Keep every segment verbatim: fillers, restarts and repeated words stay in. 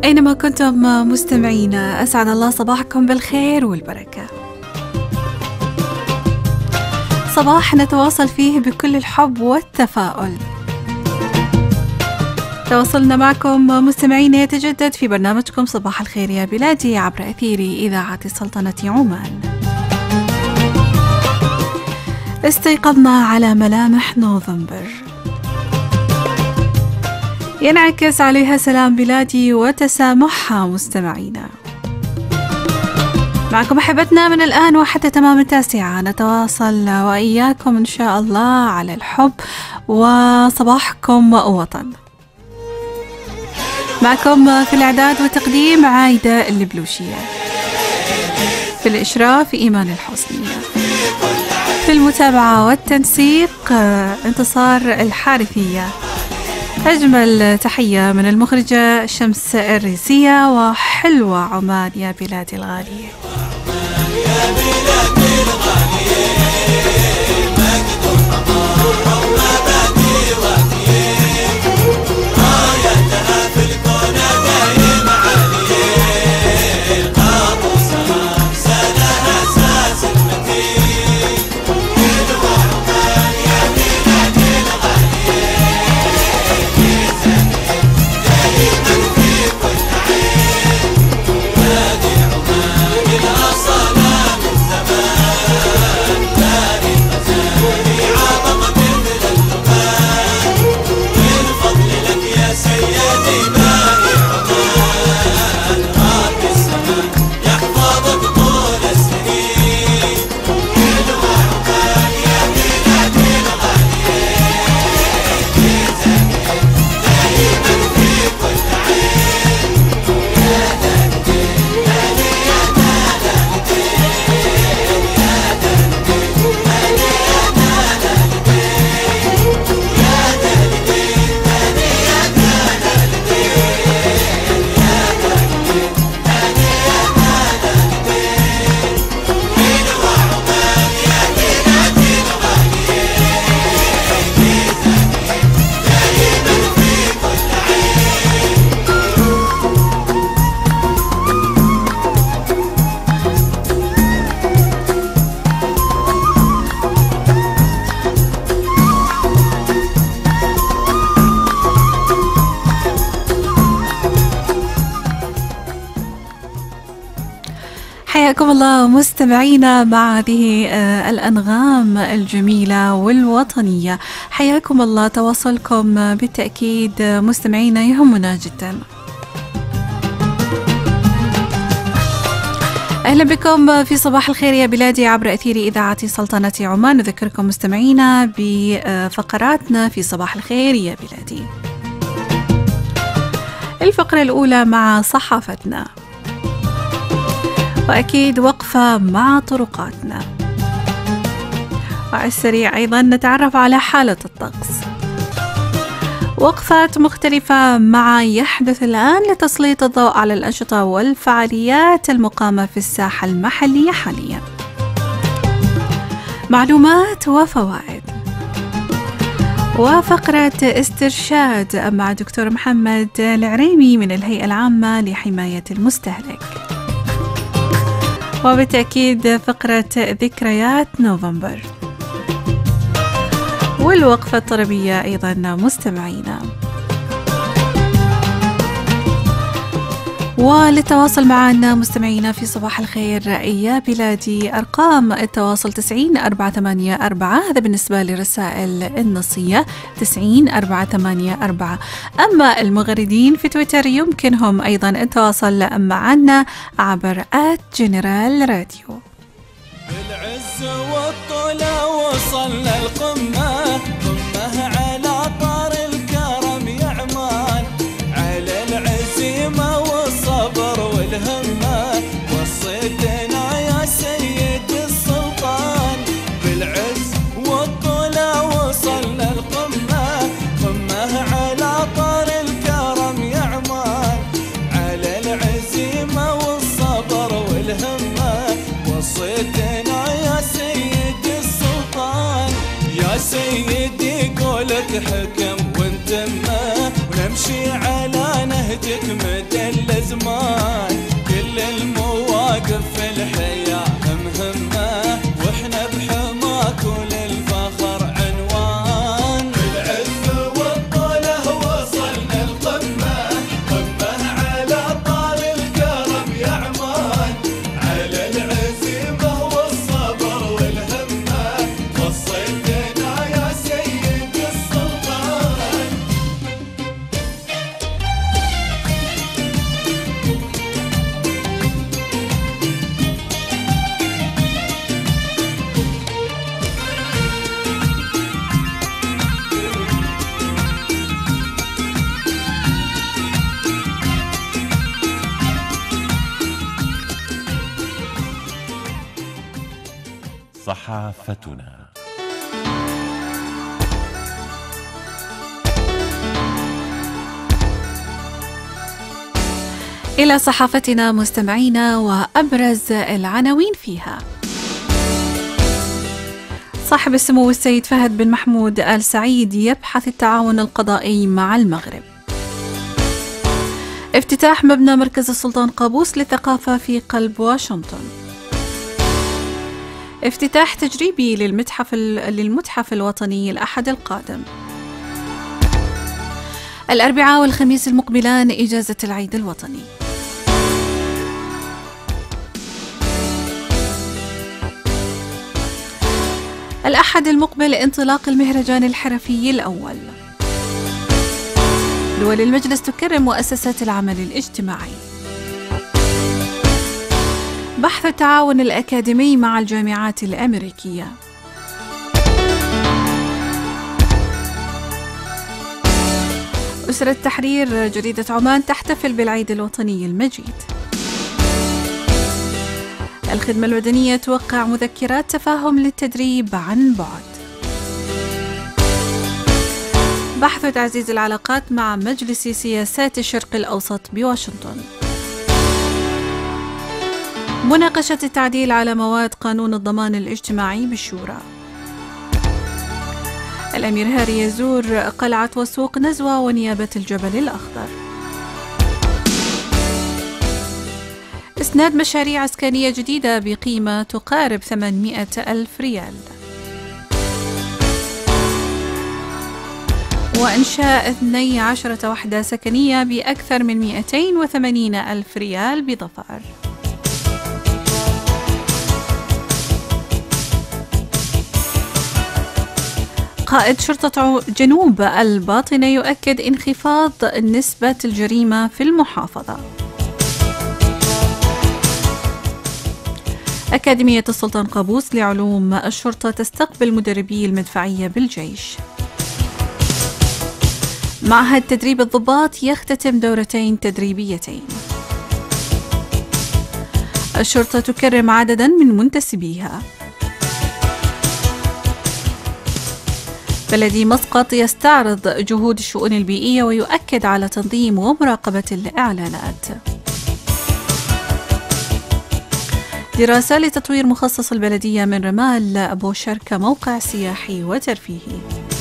أينما كنتم مستمعينا، أسعد الله صباحكم بالخير والبركة. صباح نتواصل فيه بكل الحب والتفاؤل. تواصلنا معكم مستمعين يتجدد في برنامجكم صباح الخير يا بلادي عبر أثير إذاعة سلطنة عمان. استيقظنا على ملامح نوفمبر ينعكس عليها سلام بلادي وتسامحها مستمعينا. معكم أحبتنا من الآن وحتى تمام التاسعة نتواصل وإياكم إن شاء الله على الحب وصباحكم وطن. معكم في الإعداد والتقديم عايدة البلوشية، في الإشراف إيمان الحسنية، في المتابعة والتنسيق انتصار الحارثية. أجمل تحية من المخرجة شمس الريسية، وحلوة عمان يا بلادي الغالية. يا بلادي الغالية حياكم الله مستمعينا مع هذه الأنغام الجميلة والوطنية. حياكم الله، تواصلكم بالتأكيد مستمعينا يهمنا جدا. أهلا بكم في صباح الخير يا بلادي عبر أثير إذاعة سلطنة عمان. نذكركم مستمعينا بفقراتنا في صباح الخير يا بلادي. الفقرة الأولى مع صحافتنا، وأكيد وقفة مع طرقاتنا، وعلى السريع أيضا نتعرف على حالة الطقس. وقفات مختلفة مع يحدث الآن لتسليط الضوء على الأنشطة والفعاليات المقامة في الساحة المحلية حاليا. معلومات وفوائد، وفقرة استرشاد مع دكتور محمد العريمي من الهيئة العامة لحماية المستهلك، وبالتأكيد فقرة ذكريات نوفمبر، والوقفة الطربية أيضا مستمعينا. وللتواصل معنا مستمعينا في صباح الخير يا بلادي، أرقام التواصل تسعين أربعة ثمانية أربعة، هذا بالنسبة للرسائل النصية تسعين أربعة ثمانية أربعة. أما المغردين في تويتر يمكنهم أيضا التواصل معنا عبر آت جنرال راديو. بالعز والطولة وصلنا القمة، قمة على طار الكرم يا عمان، على العزيمة والصبر والهمة وصيتنا يا سيد السلطان. بالعز والطولة وصلنا القمة، قمة على طار الكرم يا عمان، على العزيمة والصبر والهمة وصيتنا يا سيد السلطان. يا سيدي قولك حكم وانتمه، ونمشي على نهجك مدلل عزك وللفخر عنوان. بالعز والطله وصلنا القمة، قمة على طار الكرم يا عمان. على العزيمة والصبر والهمة وصيتنا يا سيد السلطان. صحافتنا. إلى صحافتنا مستمعينا وأبرز العناوين فيها. صاحب السمو السيد فهد بن محمود آل سعيد يبحث التعاون القضائي مع المغرب. افتتاح مبنى مركز السلطان قابوس للثقافة في قلب واشنطن. افتتاح تجريبي للمتحف للمتحف الوطني الأحد القادم. الأربعاء والخميس المقبلان إجازة العيد الوطني. الأحد المقبل انطلاق المهرجان الحرفي الأول. دول المجلس تكرم مؤسسات العمل الاجتماعي. بحث التعاون الأكاديمي مع الجامعات الأمريكية. أسرة تحرير جريدة عمان تحتفل بالعيد الوطني المجيد. الخدمة المدنية توقع مذكرات تفاهم للتدريب عن بعد. بحث تعزيز العلاقات مع مجلس سياسات الشرق الأوسط بواشنطن. مناقشة التعديل على مواد قانون الضمان الاجتماعي بالشورى. الأمير هاري يزور قلعة وسوق نزوة ونيابة الجبل الأخضر. إسناد مشاريع إسكانية جديدة بقيمة تقارب ثمانمائة ألف ريال. وإنشاء اثنتي عشرة وحدة سكنية بأكثر من مئتين وثمانين ألف ريال بظفار. قائد شرطة جنوب الباطنة يؤكد انخفاض نسبة الجريمة في المحافظة. أكاديمية السلطان قابوس لعلوم الشرطة تستقبل مدربي المدفعية بالجيش. معهد تدريب الضباط يختتم دورتين تدريبيتين. الشرطة تكرم عددا من منتسبيها. بلدي مسقط يستعرض جهود الشؤون البيئية ويؤكد على تنظيم ومراقبة الإعلانات. دراسة لتطوير مخصص البلدية من رمال أبو شركة موقع سياحي وترفيهي.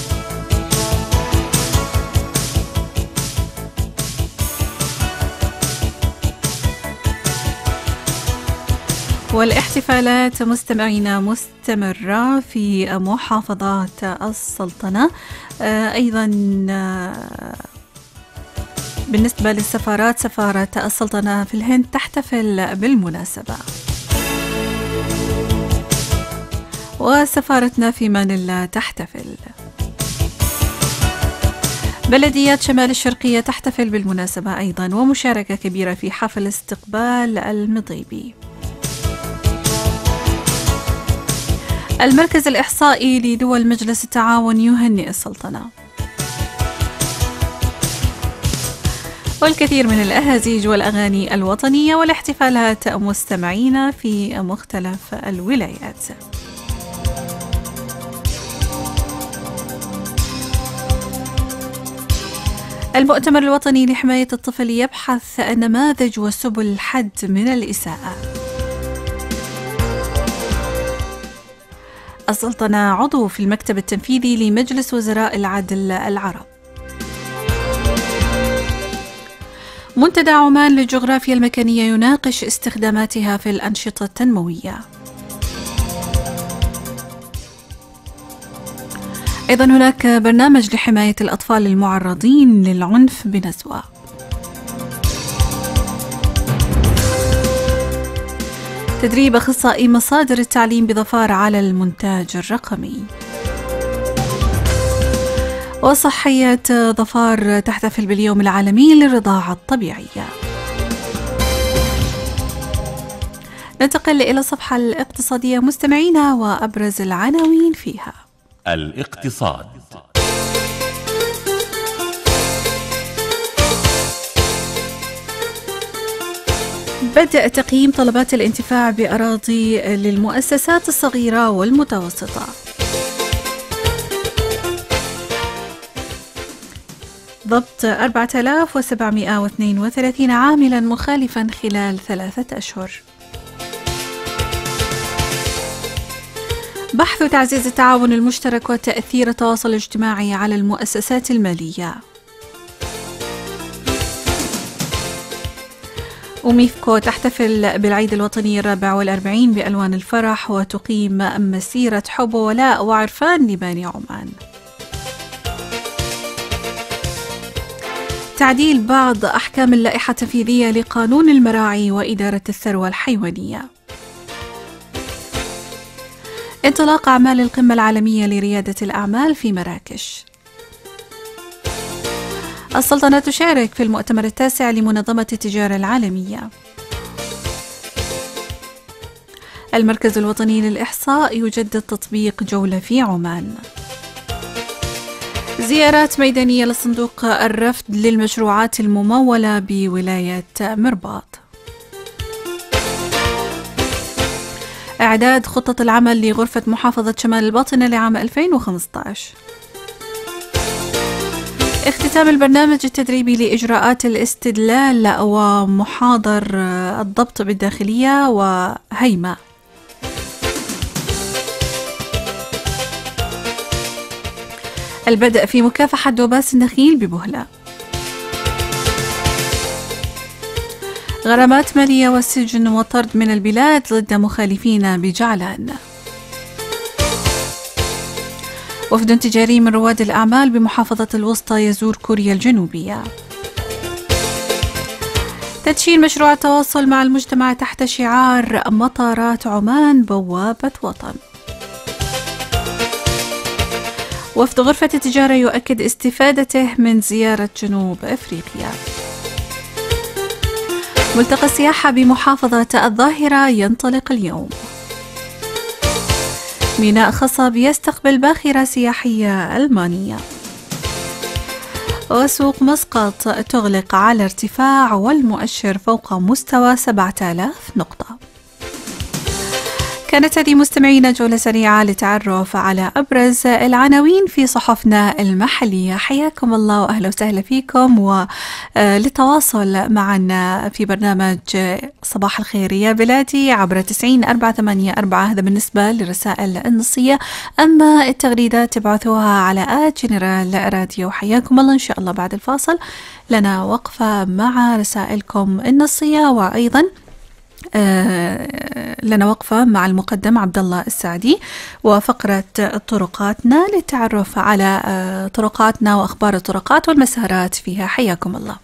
والاحتفالات مستمعينا مستمرة في محافظات السلطنة. أيضا بالنسبة للسفارات، سفارة السلطنة في الهند تحتفل بالمناسبة، وسفارتنا في مانيلا تحتفل. بلديات شمال الشرقية تحتفل بالمناسبة أيضا، ومشاركة كبيرة في حفل استقبال المضيبي. المركز الإحصائي لدول مجلس التعاون يهنئ السلطنة. والكثير من الأهازيج والأغاني الوطنية والاحتفالات مستمعين في مختلف الولايات. المؤتمر الوطني لحماية الطفل يبحث نماذج وسبل الحد من الإساءة. السلطنة عضو في المكتب التنفيذي لمجلس وزراء العدل العرب. منتدى عمان للجغرافيا المكانية يناقش استخداماتها في الأنشطة التنموية. أيضا هناك برنامج لحماية الأطفال المعرضين للعنف بنزوة. تدريب أخصائي مصادر التعليم بظفار على المونتاج الرقمي. وصحية ظفار تحتفل باليوم العالمي للرضاعة الطبيعية. ننتقل إلى الصفحة الاقتصادية مستمعينا وأبرز العناوين فيها. الاقتصاد. بدأ تقييم طلبات الانتفاع بأراضي للمؤسسات الصغيرة والمتوسطة. ضبط أربعة آلاف وسبعمائة واثنين وثلاثين عاملا مخالفا خلال ثلاثة أشهر. بحث تعزيز التعاون المشترك وتأثير التواصل الاجتماعي على المؤسسات المالية. وميفكو تحتفل بالعيد الوطني الرابع والأربعين بألوان الفرح وتقيم مسيرة حب وولاء وعرفان لباني عمان. تعديل بعض أحكام اللائحة التنفيذية لقانون المراعي وإدارة الثروة الحيوانية. انطلاق أعمال القمة العالمية لريادة الأعمال في مراكش. السلطنة تشارك في المؤتمر التاسع لمنظمة التجارة العالمية. المركز الوطني للإحصاء يجدد تطبيق جولة في عمان. زيارات ميدانية لصندوق الرفد للمشروعات الممولة بولاية مرباط. إعداد خطة العمل لغرفة محافظة شمال الباطنة لعام ألفين وخمسة عشر. اختتام البرنامج التدريبي لإجراءات الاستدلال ومحاضر الضبط بالداخلية وهيمة. البدء في مكافحة دوباس النخيل ببهلة. غرامات مالية والسجن والطرد من البلاد ضد مخالفين بجعلان. وفد تجاري من رواد الأعمال بمحافظة الوسطى يزور كوريا الجنوبية. تدشين مشروع التواصل مع المجتمع تحت شعار مطارات عمان بوابة وطن. وفد غرفة التجارة يؤكد استفادته من زيارة جنوب أفريقيا. ملتقى السياحة بمحافظة الظاهرة ينطلق اليوم. ميناء خصب يستقبل باخرة سياحية ألمانية. وسوق مسقط تغلق على ارتفاع والمؤشر فوق مستوى سبعة آلاف نقطة. كانت هذه مستمعينا جولة سريعة للتعرف على أبرز العناوين في صحفنا المحلية. حياكم الله وأهلا وسهلا فيكم، وللتواصل معنا في برنامج صباح الخير يا بلادي عبر تسعين أربعة ثمانية أربعة. هذا بالنسبة للرسائل النصية، أما التغريدات تبعثوها على آت جنرال راديو. حياكم الله. إن شاء الله بعد الفاصل لنا وقفة مع رسائلكم النصية، وأيضا آه لنا وقفة مع المقدم عبد الله السعدي وفقرة طرقاتنا للتعرف على آه طرقاتنا وأخبار الطرقات والمسارات فيها. حياكم الله.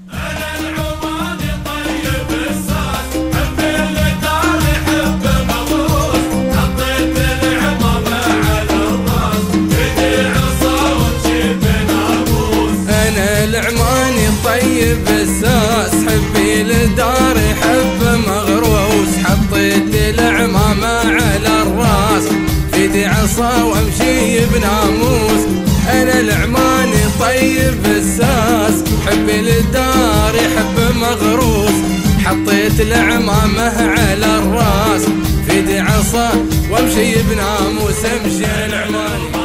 أنا العماني طيب الساس، حبي لداري حب مغروس، حطيت العمامة على الراس، في دي عصا وامشي بناموس. أنا العماني طيب الساس، حبي لداري حب مغروس، حطيت العمامة على الراس، في دي عصا وامشي بناموس. امشي العماني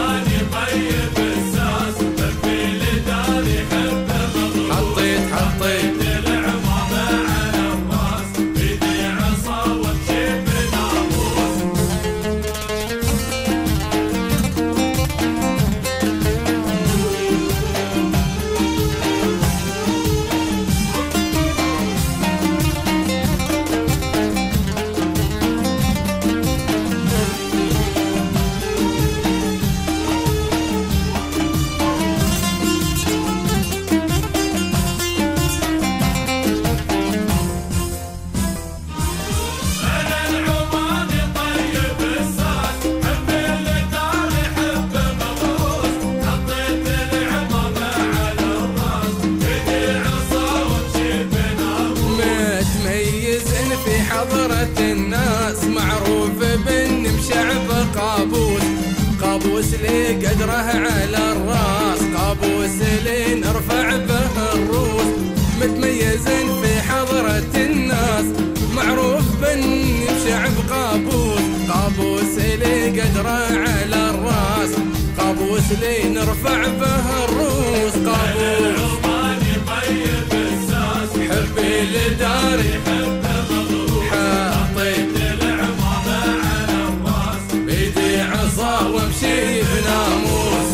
اللي قدره على الراس، قابوس اللي نرفع به الروس، متميز في حضرة الناس، معروف بنمشي بقابوس، قابوس اللي قدره على الراس، قابوس اللي نرفع به الروس، قابوس طيب الساس، حبي لداري حب مغروس، حطيت العمامة على الراس، بيدي عصا وامشي بناموس.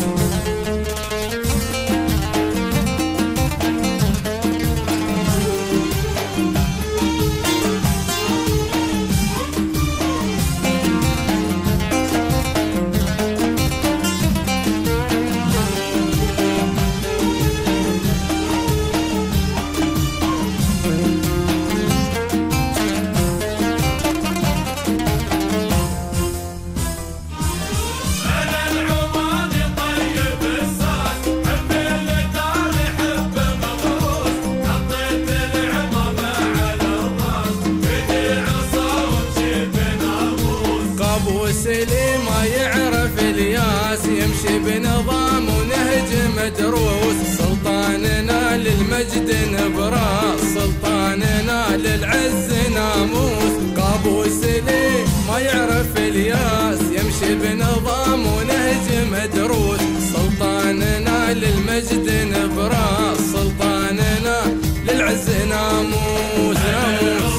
قابوس اللي ما يعرف الياس، يمشي بنظام ونهج مدروس، سلطاننا للمجد نبراس، سلطاننا للعز ناموس، قابوس اللي ما يعرف الياس، يمشي بنظام ونهج مدروس، سلطاننا للمجد نبراس، سلطاننا للعز ناموس ناموس.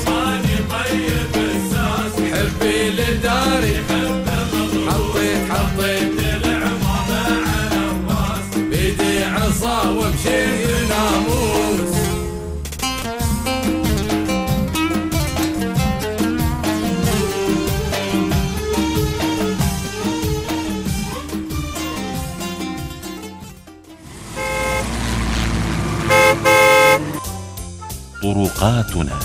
حبي لداري حب حطيت حطيت العمامة على الراس، بيدي عصا وامشي ناموس. طرقاتنا.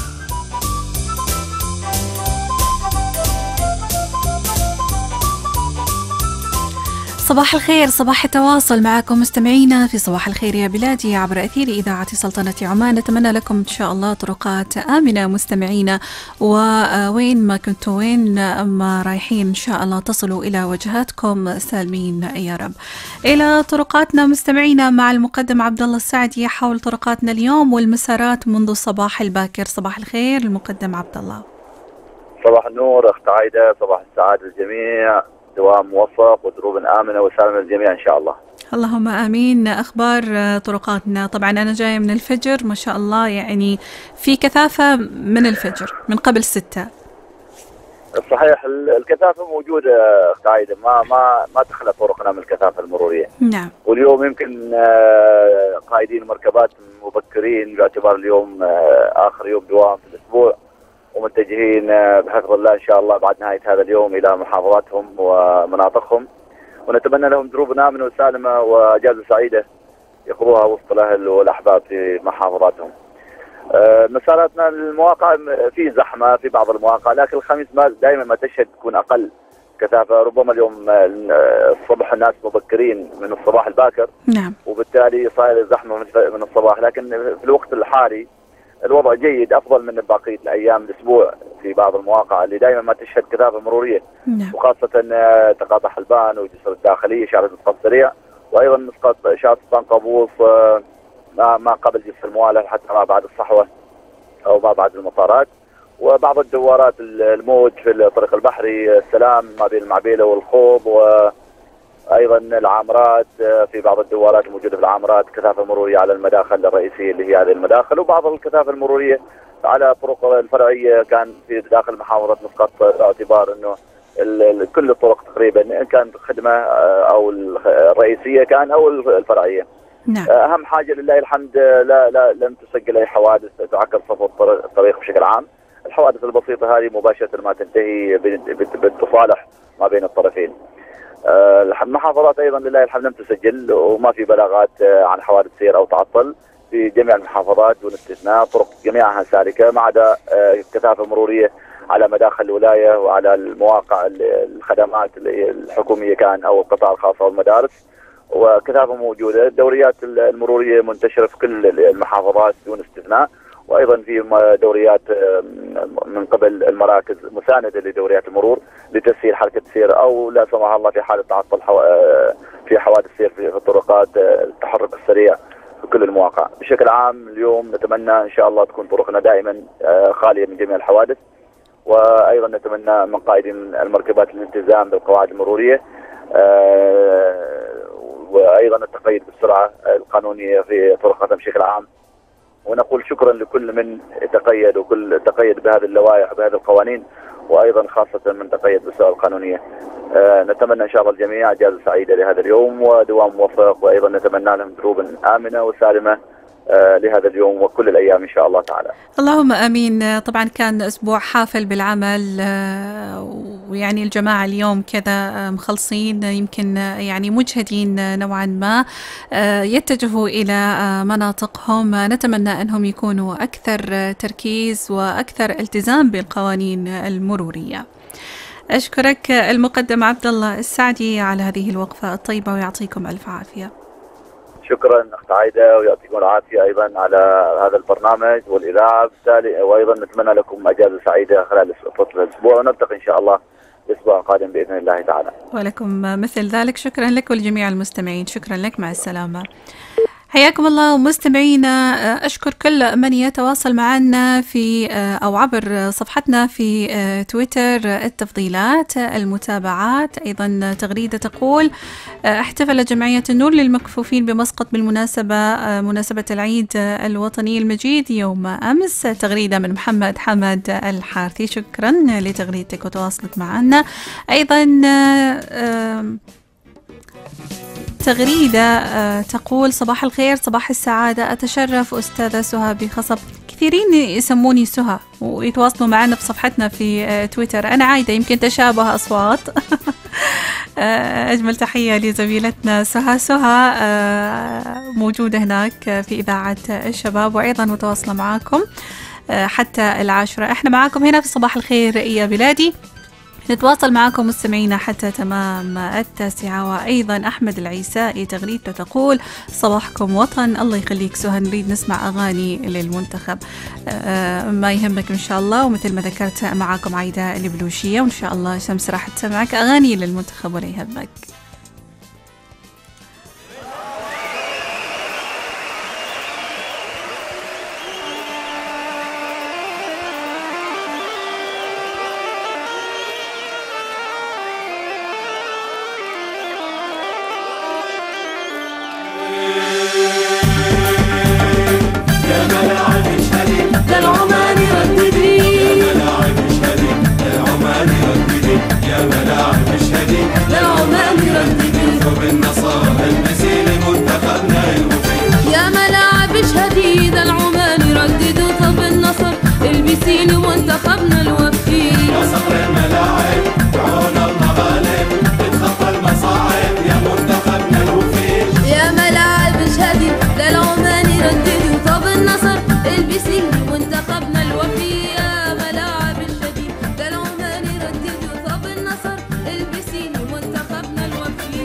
صباح الخير، صباح التواصل معكم مستمعينا في صباح الخير يا بلادي عبر أثير إذاعة سلطنة عمان. نتمنى لكم إن شاء الله طرقات آمنة مستمعينا، ووين ما كنتوا وين ما رايحين إن شاء الله تصلوا إلى وجهاتكم سالمين يا رب. إلى طرقاتنا مستمعينا مع المقدم عبد الله السعدي حول طرقاتنا اليوم والمسارات منذ الصباح الباكر. صباح الخير المقدم عبد الله. صباح النور أخت عايدة، صباح السعادة للجميع، دوام موفق ودروب آمنة وسالمة للجميع إن شاء الله. اللهم آمين. أخبار طرقاتنا، طبعا أنا جاية من الفجر ما شاء الله، يعني في كثافة من الفجر من قبل ستة. صحيح، الكثافة موجودة أخت عايدة، ما ما ما تخلى طرقنا من الكثافة المرورية. نعم. واليوم يمكن قائدين المركبات مبكرين باعتبار اليوم آخر يوم دوام في الأسبوع، ومتجهين بحفظ الله إن شاء الله بعد نهاية هذا اليوم إلى محافظاتهم ومناطقهم، ونتمنى لهم دروب آمنة وسالمة وأجازة سعيدة يقضوها وسط الأهل والأحباب في محافظاتهم. مساراتنا المواقع في زحمة في بعض المواقع، لكن الخميس ما دائما ما تشهد تكون أقل كثافة، ربما اليوم الصبح الناس مبكرين من الصباح الباكر. نعم. وبالتالي صاير زحمة من الصباح، لكن في الوقت الحالي الوضع جيد، افضل من بقيه الايام الاسبوع في بعض المواقع اللي دائما ما تشهد كثافه مروريه. نعم. وخاصه تقاطع حلبان وجسر الداخليه، شارع مسقط سريع، وايضا مسقط شارع سلطان قابوس ما قبل جسر الموالح حتى ما بعد الصحوه او ما بعد المطارات، وبعض الدوارات الموج في الطريق البحري السلام ما بين المعبيله والخوض، وايضا العامرات في بعض الدوارات الموجوده في العامرات كثافه مروريه على المداخل الرئيسيه اللي هي هذه المداخل، وبعض الكثافه المروريه على الطرق الفرعيه كان في داخل محافظه مسقط، باعتبار انه كل الطرق تقريبا ان كانت خدمه او الرئيسيه كان او الفرعيه. نعم. اهم حاجه لله الحمد لا لا لم تسجل اي حوادث تعكر صفو الطريق بشكل عام. الحوادث البسيطه هذه مباشره ما تنتهي بالتصالح ما بين الطرفين. المحافظات ايضا لله الحمد لم تسجل وما في بلاغات عن حوادث سير او تعطل في جميع المحافظات دون استثناء، طرق جميعها سالكه ما عدا كثافه مروريه على مداخل الولايه وعلى المواقع الخدمات الحكوميه كان او القطاع الخاص او المدارس، وكثافه موجوده. الدوريات المروريه منتشره في كل المحافظات دون استثناء، وايضا في دوريات من قبل المراكز مسانده لدوريات المرور لتسهيل حركه السير، او لا سمح الله في حاله تعطل في حوادث السير في الطرقات التحرك السريع في كل المواقع. بشكل عام اليوم نتمنى ان شاء الله تكون طرقنا دائما خاليه من جميع الحوادث، وايضا نتمنى من قائدين المركبات الالتزام بالقواعد المروريه، وايضا التقيد بالسرعه القانونيه في طرقاتنا بشكل عام. ونقول شكرا لكل من تقيد وكل تقيد بهذه اللوائح وبهذه القوانين، وايضا خاصه من تقيد بالسرعه القانونيه. آه نتمنى ان شاء الله الجميع اجازه سعيده لهذا اليوم ودوام موفق، وايضا نتمنى لهم دروبا امنه وسالمه آه لهذا اليوم وكل الايام ان شاء الله تعالى. اللهم امين. طبعا كان اسبوع حافل بالعمل، ويعني الجماعه اليوم كذا مخلصين، يمكن يعني مجهدين نوعا ما، يتجهوا الى مناطقهم. نتمنى انهم يكونوا اكثر تركيز واكثر التزام بالقوانين المروريه. أشكرك المقدم عبد الله السعدي على هذه الوقفة الطيبة، ويعطيكم ألف عافية. شكرا أخت عايدة، ويعطيكم العافية أيضا على هذا البرنامج والإذاعة بالتالي، وأيضا نتمنى لكم أجازة سعيدة خلال فترة الأسبوع، ونلتقي إن شاء الله الأسبوع القادم بإذن الله تعالى. ولكم مثل ذلك. شكرا لك ولجميع المستمعين. شكرا لك، مع السلامة. حياكم الله مستمعينا. أشكر كل من يتواصل معنا في أو عبر صفحتنا في تويتر، التفضيلات، المتابعات. أيضا تغريدة تقول: احتفل جمعية النور للمكفوفين بمسقط بالمناسبة مناسبة العيد الوطني المجيد يوم أمس. تغريدة من محمد حمد الحارثي. شكرا لتغريدتك وتواصلك معنا. أيضا تغريدة تقول: صباح الخير، صباح السعادة، أتشرف أستاذة سهى بخصب. كثيرين يسموني سهى ويتواصلوا معنا في صفحتنا في تويتر. أنا عايدة، يمكن تشابه أصوات. أجمل تحية لزميلتنا سهى. سهى موجودة هناك في إذاعة الشباب، وأيضا متواصلة معاكم حتى العاشرة. احنا معاكم هنا في صباح الخير يا بلادي، نتواصل معكم مستمعينا حتى تمام التاسعة. وأيضا أحمد العيسائي تغريدته تقول: صباحكم وطن. الله يخليك سهى، نريد نسمع أغاني للمنتخب. آه ما يهمك إن شاء الله. ومثل ما ذكرت معكم عايدة البلوشية، وإن شاء الله شمس راح تسمعك أغاني للمنتخب ولا يهمك. منتخبنا الوفي يا صقر الملاعب، تعون المغالب، تتخطى المصاعب يا منتخبنا الوفي. يا ملاعب اشهدي للعماني رددي، طب النصر البسي منتخبنا الوفي. يا ملاعب اشهدي للعماني رددي، طب النصر البسي منتخبنا الوفي.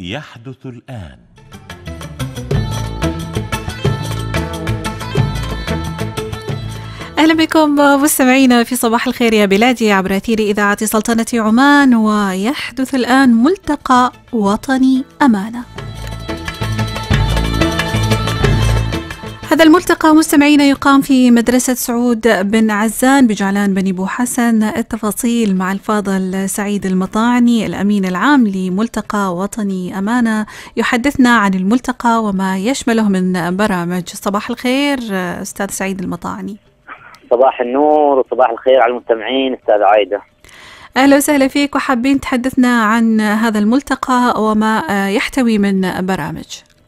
يحدث الآن. أهلا بكم مستمعينا في صباح الخير يا بلادي عبر أثير إذاعة سلطنة عمان. ويحدث الآن ملتقى وطني أمانة. هذا الملتقى مستمعينا يقام في مدرسة سعود بن عزان بجعلان بني بو حسن. التفاصيل مع الفاضل سعيد المطاعني الأمين العام لملتقى وطني أمانة، يحدثنا عن الملتقى وما يشمله من برامج. صباح الخير أستاذ سعيد المطاعني. صباح النور وصباح الخير على المستمعين. أستاذ عايدة، أهلا وسهلا فيك، وحابين تحدثنا عن هذا الملتقى وما يحتوي من برامج.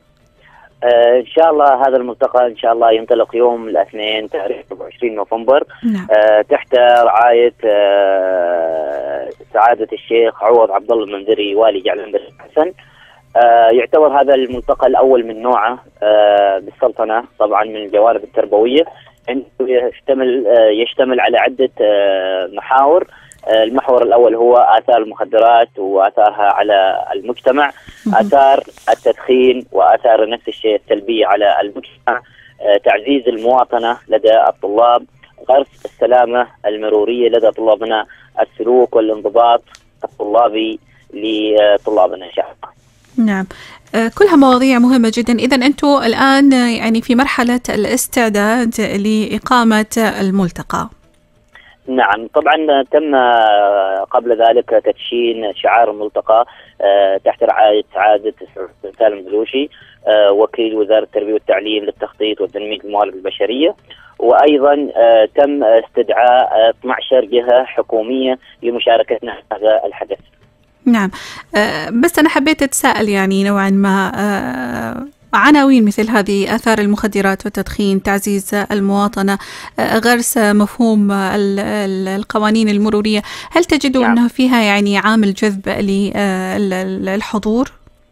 آه إن شاء الله هذا الملتقى إن شاء الله ينطلق يوم الاثنين تاريخ أربعة وعشرين نوفمبر. نعم. آه تحت رعاية آه سعادة الشيخ عوض عبد الله المنذري والي جعلان بن حسن. آه يعتبر هذا الملتقى الأول من نوعه آه بالسلطنة، طبعا من الجوانب التربوية. يشتمل آه يشتمل على عدة آه محاور. آه المحور الأول هو آثار المخدرات وآثارها على المجتمع، آثار التدخين وآثار نفس الشيء السلبية على المجتمع، آه تعزيز المواطنة لدى الطلاب، غرس السلامة المرورية لدى طلابنا، السلوك والانضباط الطلابي لطلابنا إن شاء الله. نعم، كلها مواضيع مهمة جدا. إذن أنتم الآن يعني في مرحلة الاستعداد لإقامة الملتقى. نعم، طبعا تم قبل ذلك تدشين شعار الملتقى تحت رعاية سعادة سالم بلوشي وكيل وزارة التربية والتعليم للتخطيط وتنمية الموارد البشرية، وأيضا تم استدعاء اثنتي عشرة جهة حكومية لمشاركتنا في هذا الحدث. نعم، أه بس أنا حبيت أتساءل يعني نوعا ما أه عناوين مثل هذه آثار المخدرات والتدخين، تعزيز المواطنة، أه غرس مفهوم القوانين المرورية، هل تجدوا نعم. أنه فيها يعني عامل جذب للحضور؟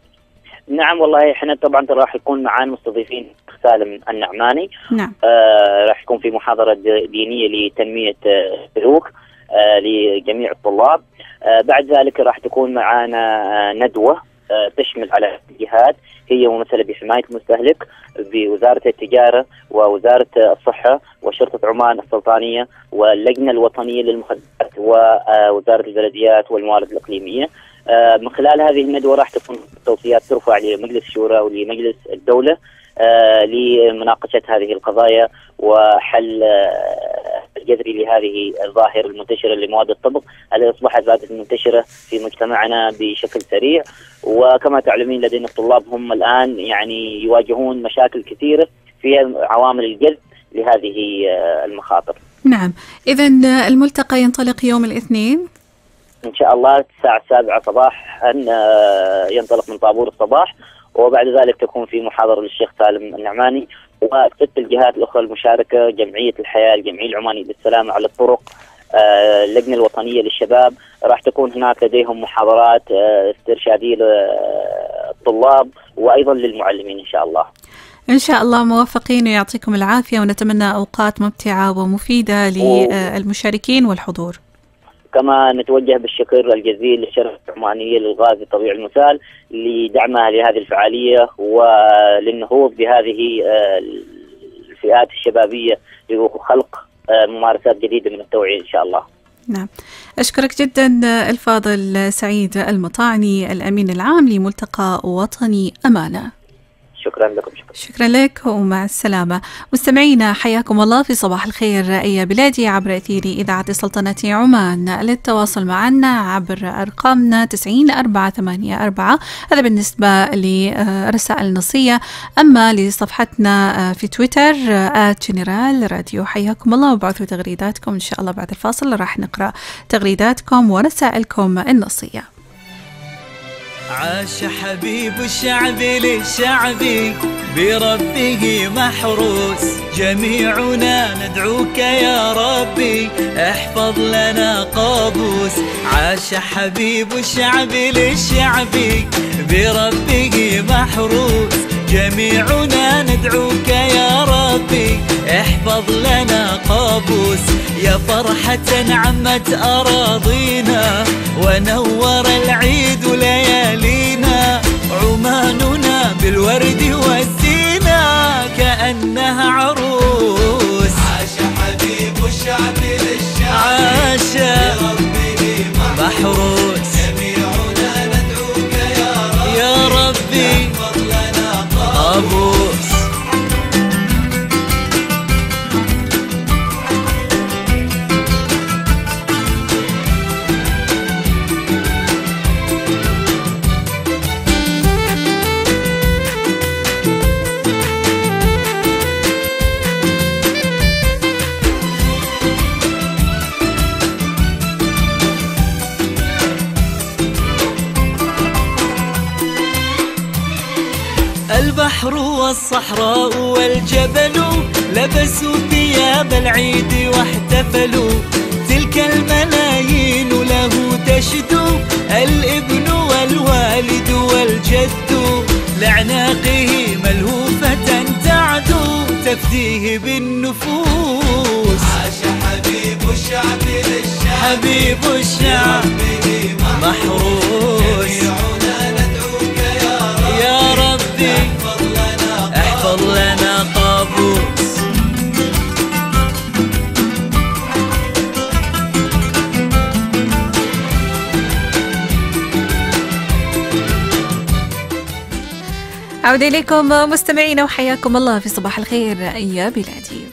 نعم والله احنا طبعا راح يكون معانا مستضيفين سالم النعماني. نعم. آه راح يكون في محاضرة دينية لتنمية السلوك آه لجميع الطلاب. آه بعد ذلك راح تكون معنا آه ندوة آه تشمل على الجهات، هي ممثلة بحماية المستهلك بوزارة التجارة ووزارة الصحة وشرطة عمان السلطانية واللجنة الوطنية للمخدرات ووزارة البلديات والموارد الإقليمية. آه من خلال هذه الندوة راح تكون توصيات ترفع لمجلس الشورى ولمجلس الدولة آه لمناقشة هذه القضايا وحل آه الجذري لهذه الظاهرة المنتشرة لمواد الطبق التي أصبحت ذات منتشرة في مجتمعنا بشكل سريع. وكما تعلمين لدينا الطلاب هم الآن يعني يواجهون مشاكل كثيرة فيها عوامل الجذب لهذه آه المخاطر. نعم، إذن الملتقى ينطلق يوم الاثنين إن شاء الله الساعة السابعة صباحا ينطلق من طابور الصباح، وبعد ذلك تكون في محاضرة للشيخ سالم النعماني وست الجهات الأخرى المشاركة، جمعية الحياة، الجمعية العمانية للسلامة على الطرق، اللجنة الوطنية للشباب. راح تكون هناك لديهم محاضرات استرشادية للطلاب وأيضا للمعلمين إن شاء الله. إن شاء الله موفقين ويعطيكم العافية، ونتمنى أوقات ممتعة ومفيدة للمشاركين والحضور. كما نتوجه بالشكر الجزيل للشركة العمانية للغاز الطبيعي المسال لدعمها لهذه الفعالية وللنهوض بهذه الفئات الشبابية لخلق ممارسات جديدة من التوعية إن شاء الله. نعم، أشكرك جدا الفاضل سعيد المطاعني الأمين العام لملتقى وطني أمانة. شكرا لكم. شكرا. شكرا لك ومع السلامة. مستمعينا حياكم الله في صباح الخير يا بلادي عبر أثير إذاعة سلطنة عمان. للتواصل معنا عبر أرقامنا تسعين أربعة ثمانية أربعة، هذا بالنسبة لرسائل نصية. أما لصفحتنا في تويتر آت جنرال راديو، حياكم الله وبعثوا تغريداتكم إن شاء الله. بعد الفاصل راح نقرأ تغريداتكم ورسائلكم النصية. عاش حبيب الشعب للشعب بربه محروس، جميعنا ندعوك يا ربي احفظ لنا قابوس. عاش حبيب الشعب للشعب بربه محروس، جميعنا ندعوك يا ربي احفظ لنا قابوس. يا فرحة عمت أراضينا ونور العيد ليالينا، عماننا بالورد والزينة كأنها عروس. عاش حبيب الشعب للشعب عاش بربه محروس. جميعنا ندعوك يا رب يا ربي احفظ لنا قابوس. البحر والصحراء والجبل لبسوا ثياب العيد واحتفلوا. تلك الملايين له تشدو الابن والوالد والجد لعناقه ملهوفة تعدو تفديه بالنفوس. عاش حبيب الشعب للشعب حبيب الشعب بربه محروس. جميعنا ندعوك يا رب يا ربي احفظ لنا احفظ لنا قابوس. عودة إليكم مستمعينا وحياكم الله في صباح الخير يا بلادي.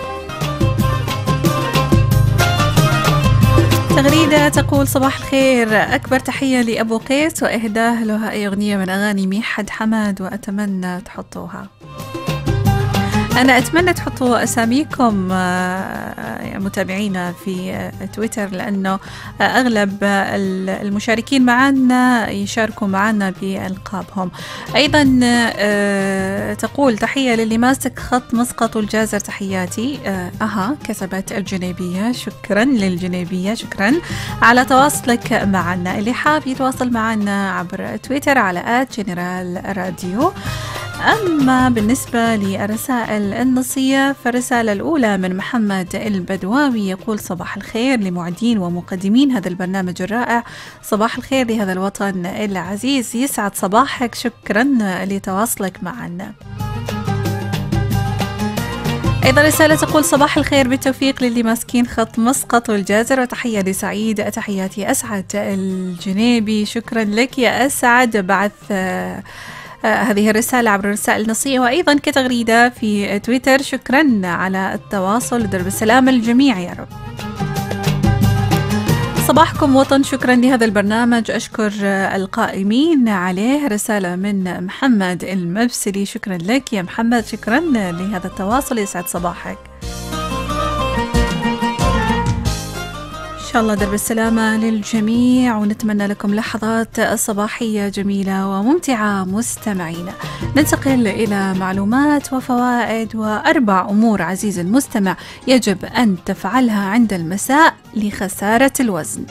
تغريدة تقول صباح الخير، أكبر تحية لأبو قيس وإهداه له أي أغنية من أغاني ميحد حماد وأتمنى تحطوها. أنا أتمنى تحطوا أساميكم متابعينا في تويتر لأنه أغلب المشاركين معنا يشاركوا معنا بألقابهم. أيضا تقول تحية للي ماسك خط مسقط والجازر تحياتي. أها كتبت الجنيبية، شكرا للجنيبية، شكرا على تواصلك معنا. اللي حاب يتواصل معنا عبر تويتر على آت جنرال راديو. أما بالنسبة للرسائل النصية فالرسالة الأولى من محمد البدواوي يقول صباح الخير لمعدين ومقدمين هذا البرنامج الرائع، صباح الخير لهذا الوطن العزيز، يسعد صباحك، شكرا لتواصلك معنا. أيضا رسالة تقول صباح الخير بالتوفيق للي ماسكين خط مسقط والجازر وتحية لسعيد، تحياتي أسعد الجنيبي، شكرا لك يا أسعد. بعث آه هذه الرسالة عبر الرسائل النصية وأيضا كتغريدة في تويتر، شكرا على التواصل، درب السلام الجميع يا رب. صباحكم وطن، شكرا لهذا البرنامج، أشكر القائمين عليه. رسالة من محمد المبسلي، شكرا لك يا محمد، شكرا لهذا التواصل، يسعد صباحك. إن شاء الله درب السلامة للجميع ونتمنى لكم لحظات صباحية جميلة وممتعة مستمعينا. ننتقل إلى معلومات وفوائد وأربع أمور عزيزي المستمع يجب أن تفعلها عند المساء لخسارة الوزن.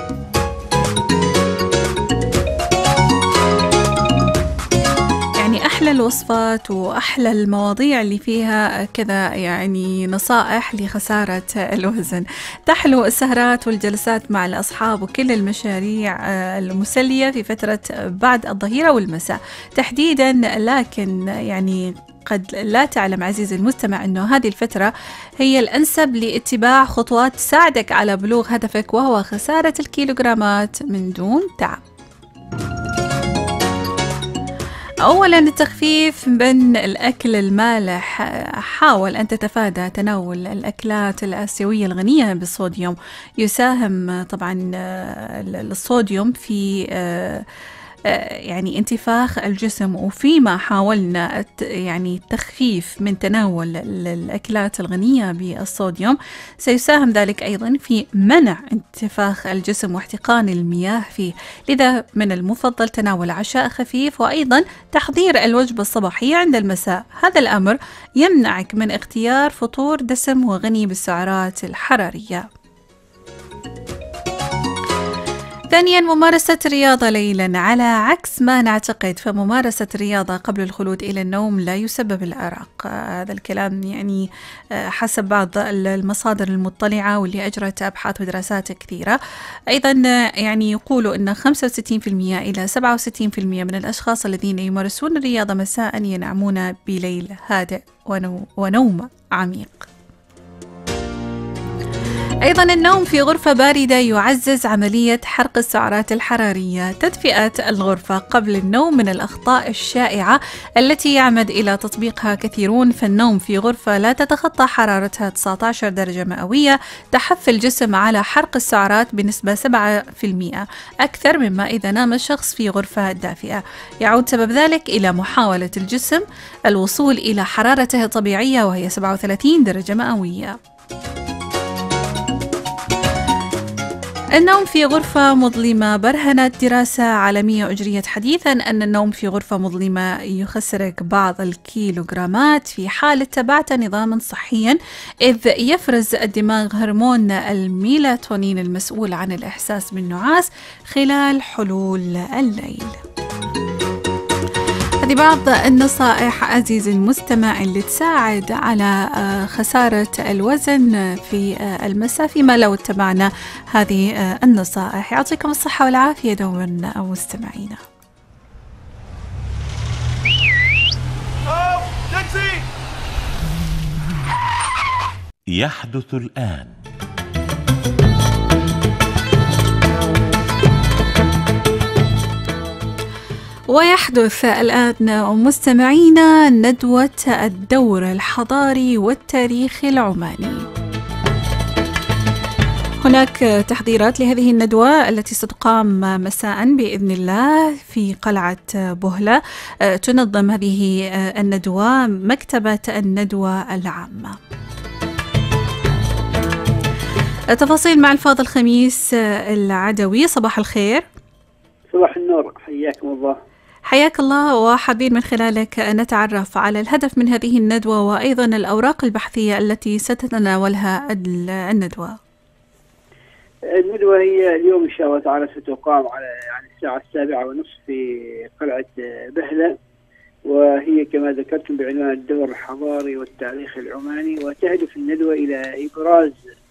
أحلى الوصفات وأحلى المواضيع اللي فيها كذا يعني نصائح لخسارة الوزن. تحلو السهرات والجلسات مع الأصحاب وكل المشاريع المسلية في فترة بعد الظهيرة والمساء تحديدا، لكن يعني قد لا تعلم عزيزي المستمع أنه هذه الفترة هي الأنسب لاتباع خطوات تساعدك على بلوغ هدفك وهو خسارة الكيلوغرامات من دون تعب. أولا التخفيف من الأكل المالح، حاول أن تتفادى تناول الأكلات الآسيوية الغنية بالصوديوم. يساهم طبعا الصوديوم في يعني انتفاخ الجسم، وفيما حاولنا يعني التخفيف من تناول الأكلات الغنية بالصوديوم سيساهم ذلك أيضا في منع انتفاخ الجسم واحتقان المياه فيه. لذا من المفضل تناول عشاء خفيف وأيضا تحضير الوجبة الصباحية عند المساء. هذا الأمر يمنعك من اختيار فطور دسم وغني بالسعرات الحرارية. ثانيا ممارسة الرياضة ليلا. على عكس ما نعتقد فممارسة الرياضة قبل الخلود إلى النوم لا يسبب الأرق. آه هذا الكلام يعني آه حسب بعض المصادر المطلعة واللي أجرت أبحاث ودراسات كثيرة. أيضا آه يعني يقولوا أن خمسة وستين بالمئة إلى سبعة وستين بالمئة من الأشخاص الذين يمارسون الرياضة مساء ينامون بليل هادئ ونو ونوم عميق. أيضا النوم في غرفة باردة يعزز عملية حرق السعرات الحرارية. تدفئة الغرفة قبل النوم من الأخطاء الشائعة التي يعمد إلى تطبيقها كثيرون، فالنوم في غرفة لا تتخطى حرارتها تسعة عشر درجة مئوية تحث الجسم على حرق السعرات بنسبة سبعة بالمئة أكثر مما إذا نام الشخص في غرفة دافئة. يعود سبب ذلك إلى محاولة الجسم الوصول إلى حرارته الطبيعية وهي سبعة وثلاثين درجة مئوية. النوم في غرفة مظلمة. برهنت دراسة عالمية أجريت حديثا أن النوم في غرفة مظلمة يخسرك بعض الكيلوغرامات في حال اتبعت نظاما صحيا، إذ يفرز الدماغ هرمون الميلاتونين المسؤول عن الإحساس بالنعاس خلال حلول الليل. هذه بعض النصائح عزيزي المستمع اللي تساعد على خسارة الوزن في المساء فيما لو اتبعنا هذه النصائح. يعطيكم الصحة والعافية دوما مستمعينا. يحدث الآن. ويحدث الآن مستمعينا ندوة الدور الحضاري والتاريخ العماني. هناك تحضيرات لهذه الندوة التي ستقام مساء بإذن الله في قلعة بهلة. تنظم هذه الندوة مكتبة الندوة العامة. التفاصيل مع الفاضل خميس العدوي. صباح الخير. صباح النور، حياكم الله. حياك الله، وحابين من خلالك نتعرف على الهدف من هذه الندوة وأيضا الأوراق البحثية التي ستتناولها الندوة. الندوة هي اليوم إن شاء الله تعالى ستقام على يعني الساعة السابعة ونصف في قلعة بهلة، وهي كما ذكرتم بعنوان الدور الحضاري والتاريخ العماني. وتهدف الندوة إلى إبراز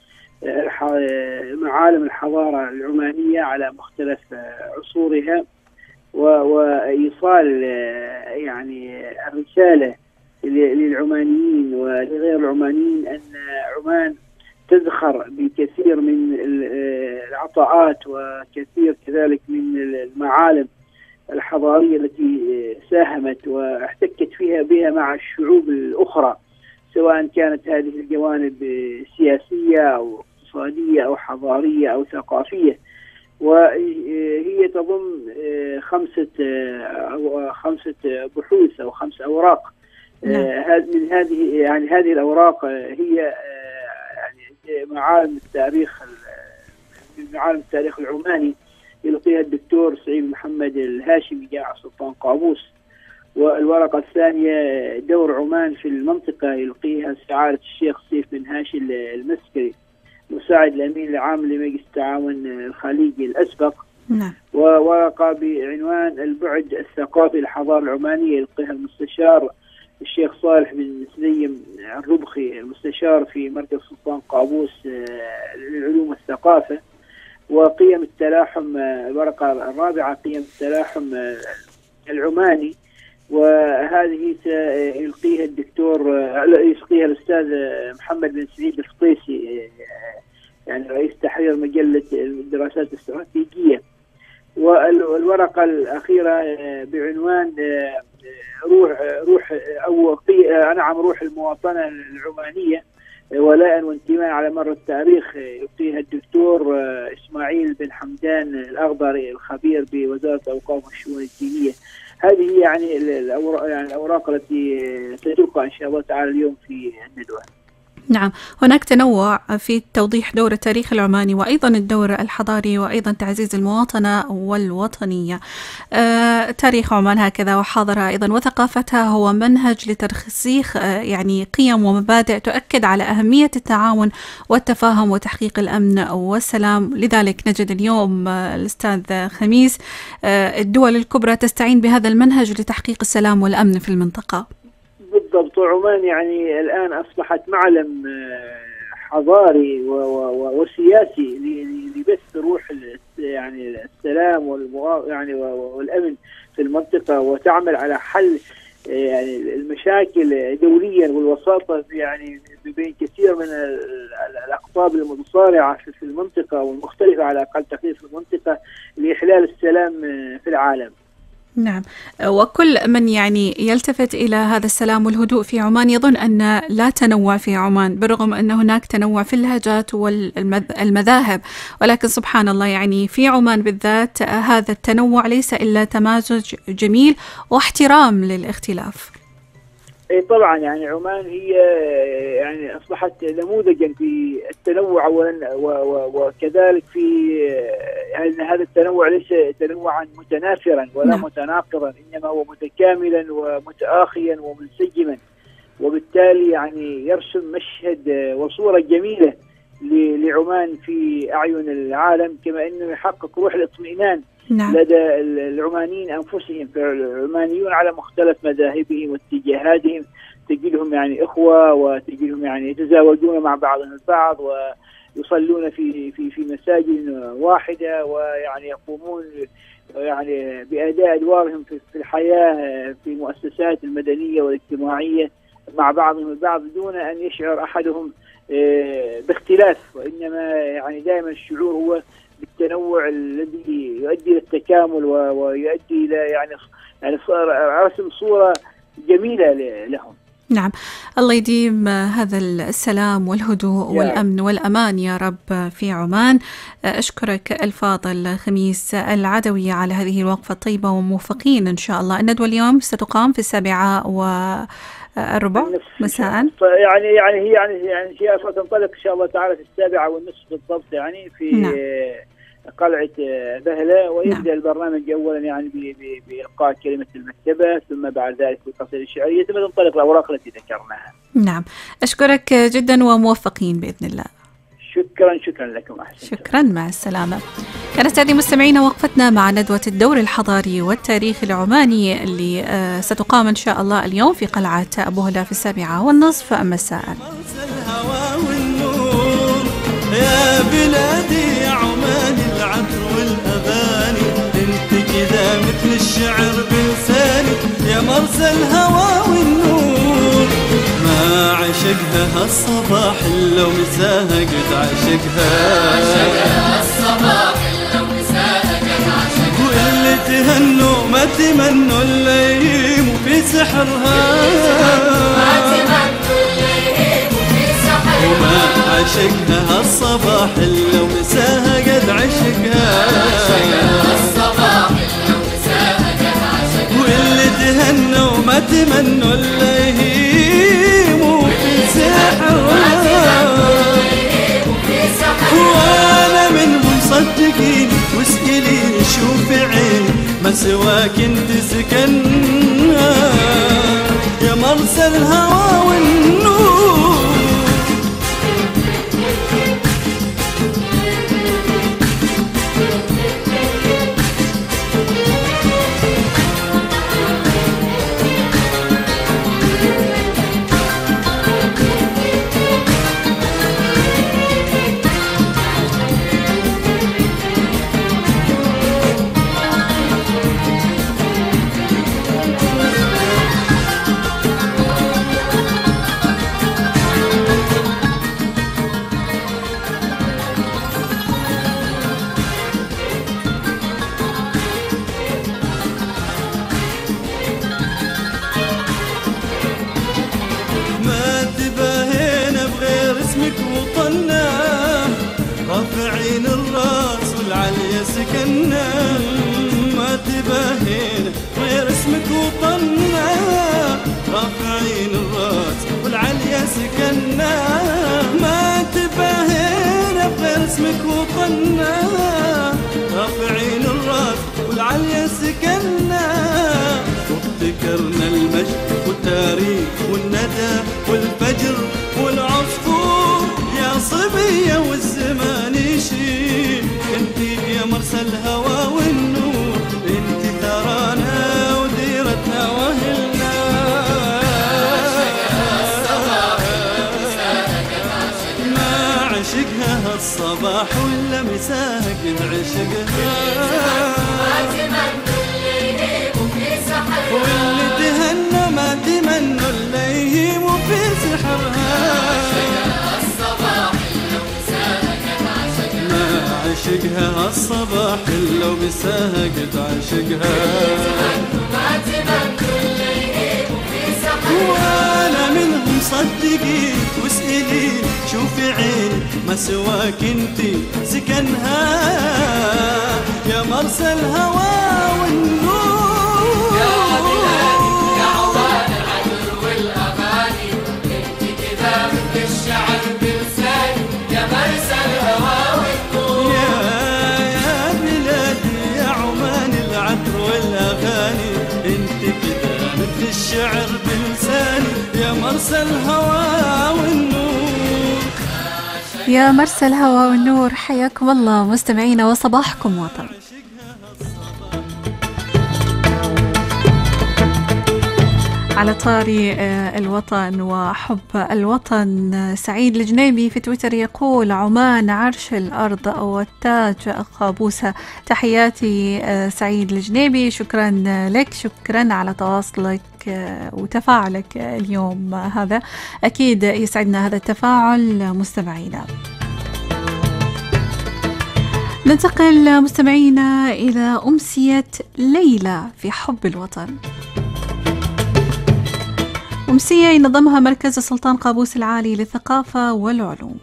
معالم الحضارة العمانية على مختلف عصورها، وإيصال يعني الرسالة للعمانيين ولغير العمانيين أن عمان تزخر بكثير من العطاءات وكثير كذلك من المعالم الحضارية التي ساهمت واحتكت فيها بها مع الشعوب الأخرى، سواء كانت هذه الجوانب سياسية أو اقتصادية أو حضارية أو ثقافية. وهي تضم خمسة أو خمسة بحوث أو خمس أوراق. من هذه يعني هذه الأوراق هي يعني معالم التاريخ من معالم التاريخ العماني يلقيها الدكتور سعيد محمد الهاشمي جامعة سلطان قابوس. والورقة الثانية دور عمان في المنطقة يلقيها سعادة الشيخ سيف بن هاشم المسكري مساعد الأمين العام لمجلس التعاون الخليجي الأسبق. نعم. وورقة بعنوان البعد الثقافي للحضارة العمانية يلقيها المستشار الشيخ صالح بن سليم الربخي المستشار في مركز سلطان قابوس للعلوم والثقافة. وقيم التلاحم الورقة الرابعة قيم التلاحم العماني، وهذه يلقيها الدكتور يلقيها الأستاذ محمد بن سعيد الفطيسي يعني رئيس تحرير مجلة الدراسات الاستراتيجية. والورقة الأخيرة بعنوان روح روح أو نعم روح المواطنة العمانية ولاء وانتماء على مر التاريخ يلقيها الدكتور إسماعيل بن حمدان الأخضري الخبير بوزارة الأوقاف والشؤون الدينية. هذه يعني الأوراق يعني الأوراق التي ستلقى إن شاء الله تعالى اليوم في الندوة. نعم، هناك تنوع في توضيح دور التاريخ العماني وأيضا الدور الحضاري وأيضا تعزيز المواطنة والوطنية. آه، تاريخ عمان هكذا وحاضرها أيضا وثقافتها هو منهج لترسيخ آه، يعني قيم ومبادئ تؤكد على أهمية التعاون والتفاهم وتحقيق الأمن والسلام. لذلك نجد اليوم آه، الأستاذ خميس آه، الدول الكبرى تستعين بهذا المنهج لتحقيق السلام والأمن في المنطقة. بالضبط. عمان يعني الآن أصبحت معلم حضاري وسياسي لبث روح يعني السلام والمغا يعني والأمن في المنطقة، وتعمل على حل يعني المشاكل دوليا والوساطة يعني بين كثير من الأقطاب المتصارعة في المنطقة والمختلفة على أقل تقدير في المنطقة لإحلال السلام في العالم. نعم، وكل من يعني يلتفت إلى هذا السلام والهدوء في عمان يظن أن لا تنوع في عمان، بالرغم أن هناك تنوع في اللهجات والمذاهب، ولكن سبحان الله يعني في عمان بالذات هذا التنوع ليس إلا تمازج جميل واحترام للاختلاف. اي طبعا، يعني عمان هي يعني اصبحت نموذجا في التنوع، وكذلك في ان هذا التنوع ليس تنوعا متنافرا ولا نعم. متناقضا، انما هو متكاملا ومتآخيا ومنسجما، وبالتالي يعني يرسم مشهد وصورة جميلة لعمان في أعين العالم، كما انه يحقق روح الاطمئنان نعم. لدى العمانيين أنفسهم. فالعمانيون على مختلف مذاهبهم واتجاهاتهم تجدهم يعني إخوة، وتجدهم يعني يتزاوجون مع بعضهم البعض، ويصلون في في في مساجد واحدة، ويعني يقومون يعني بأداء أدوارهم في الحياة في المؤسسات المدنية والاجتماعية مع بعضهم البعض، دون أن يشعر أحدهم باختلاف، وإنما يعني دائما الشعور هو بالتنوع الذي يؤدي للتكامل ويؤدي إلى يعني يعني رسم صورة جميلة لهم. نعم، الله يديم هذا السلام والهدوء والأمن والأمان يا رب في عمان. أشكرك الفاضل خميس العدوي على هذه الوقفة الطيبة، وموفقين إن شاء الله. الندوة اليوم ستقام في السابعة والربع مساء. يعني يعني هي يعني يعني هي ستنطلق إن شاء الله تعالى في السابعة والنصف بالضبط، يعني في نعم. قلعة بهلة، ويبدأ نعم. البرنامج أولا يعني بإلقاء كلمة المكتبة، ثم بعد ذلك بالقصيدة الشعرية، ثم تنطلق الأوراق التي ذكرناها. نعم، أشكرك جدا وموفقين بإذن الله. شكرا شكرا لكم. أحسن. شكرا، مع السلامة. كانت هذه مستمعينا وقفتنا مع ندوة الدور الحضاري والتاريخ العماني اللي ستقام إن شاء الله اليوم في قلعة أبو هلا في السابعة والنصف مساء. يا بلادي يا عمان العطر والأغاني، انت كذا مثل الشعر بلساني، يا مرسى الهوى والنور، ما عشقها هالصباح إلا ومساها قد عشقها، عشقها هالصباح إلا ومساها قد عشقها، واللي تهنوا ما تمنوا الليم وفي سحرها، ما تمنوا الليم وفي سحرها، وما عشقها هالصباح إلا ومساها قد عشقها، عشقها هالصباح إلا ومساها قد عشقها، واللي تهنوا ما تمنوا الليم وفي سحرها، وانا منهم صدقين واسئلي شوف عين ما سواك انت سكنها، يا مرسى الهوى والنور. رافعين الراس والعليا سكننا، ما تباهينا غير اسمك وطننا، رافعين الراس والعليا سكننا. اسمك وطنا، رافعين الراس والعليا سكننا، وابتكرنا المجد والتاريخ والندى والفجر والعصفور، يا صبية والزمان يشيل، انتي يا مرسى الهوى والنور، انتي ثرانا وديرتنا واهلنا. ما عشقها هالصباح ولا مساها قد عشقها، واللي تهنى ما تمنوا اللي يهيم في سحرها. ما عشقها هالصباح إلا ومساها قد عشقها، وانا منهم صدقي واسألي شوفي عيني ما سواك انتي سكنها، يا مرسى الهوى والنور، يا بلادي يا عوان العدل والاغاني، انتي كذا مثل الشعر بلساني، يا مرسى الهوى والنور. يا يا بلادي يا عمان العطر والاغاني، انتي كذا مثل الشعر بلساني، يا مرسى الهوى والنور. يا مرسى الهوى والنور، حياكم الله مستمعينا وصباحكم وطن. على طاري الوطن وحب الوطن، سعيد الجنيبي في تويتر يقول: عمان عرش الأرض والتاج قابوسها. تحياتي سعيد الجنيبي، شكرا لك، شكرا على تواصلك وتفاعلك اليوم، هذا أكيد يسعدنا هذا التفاعل مستمعينا. ننتقل مستمعينا إلى أمسية ليلى في حب الوطن. أمسية ينظمها مركز السلطان قابوس العالي للثقافة والعلوم.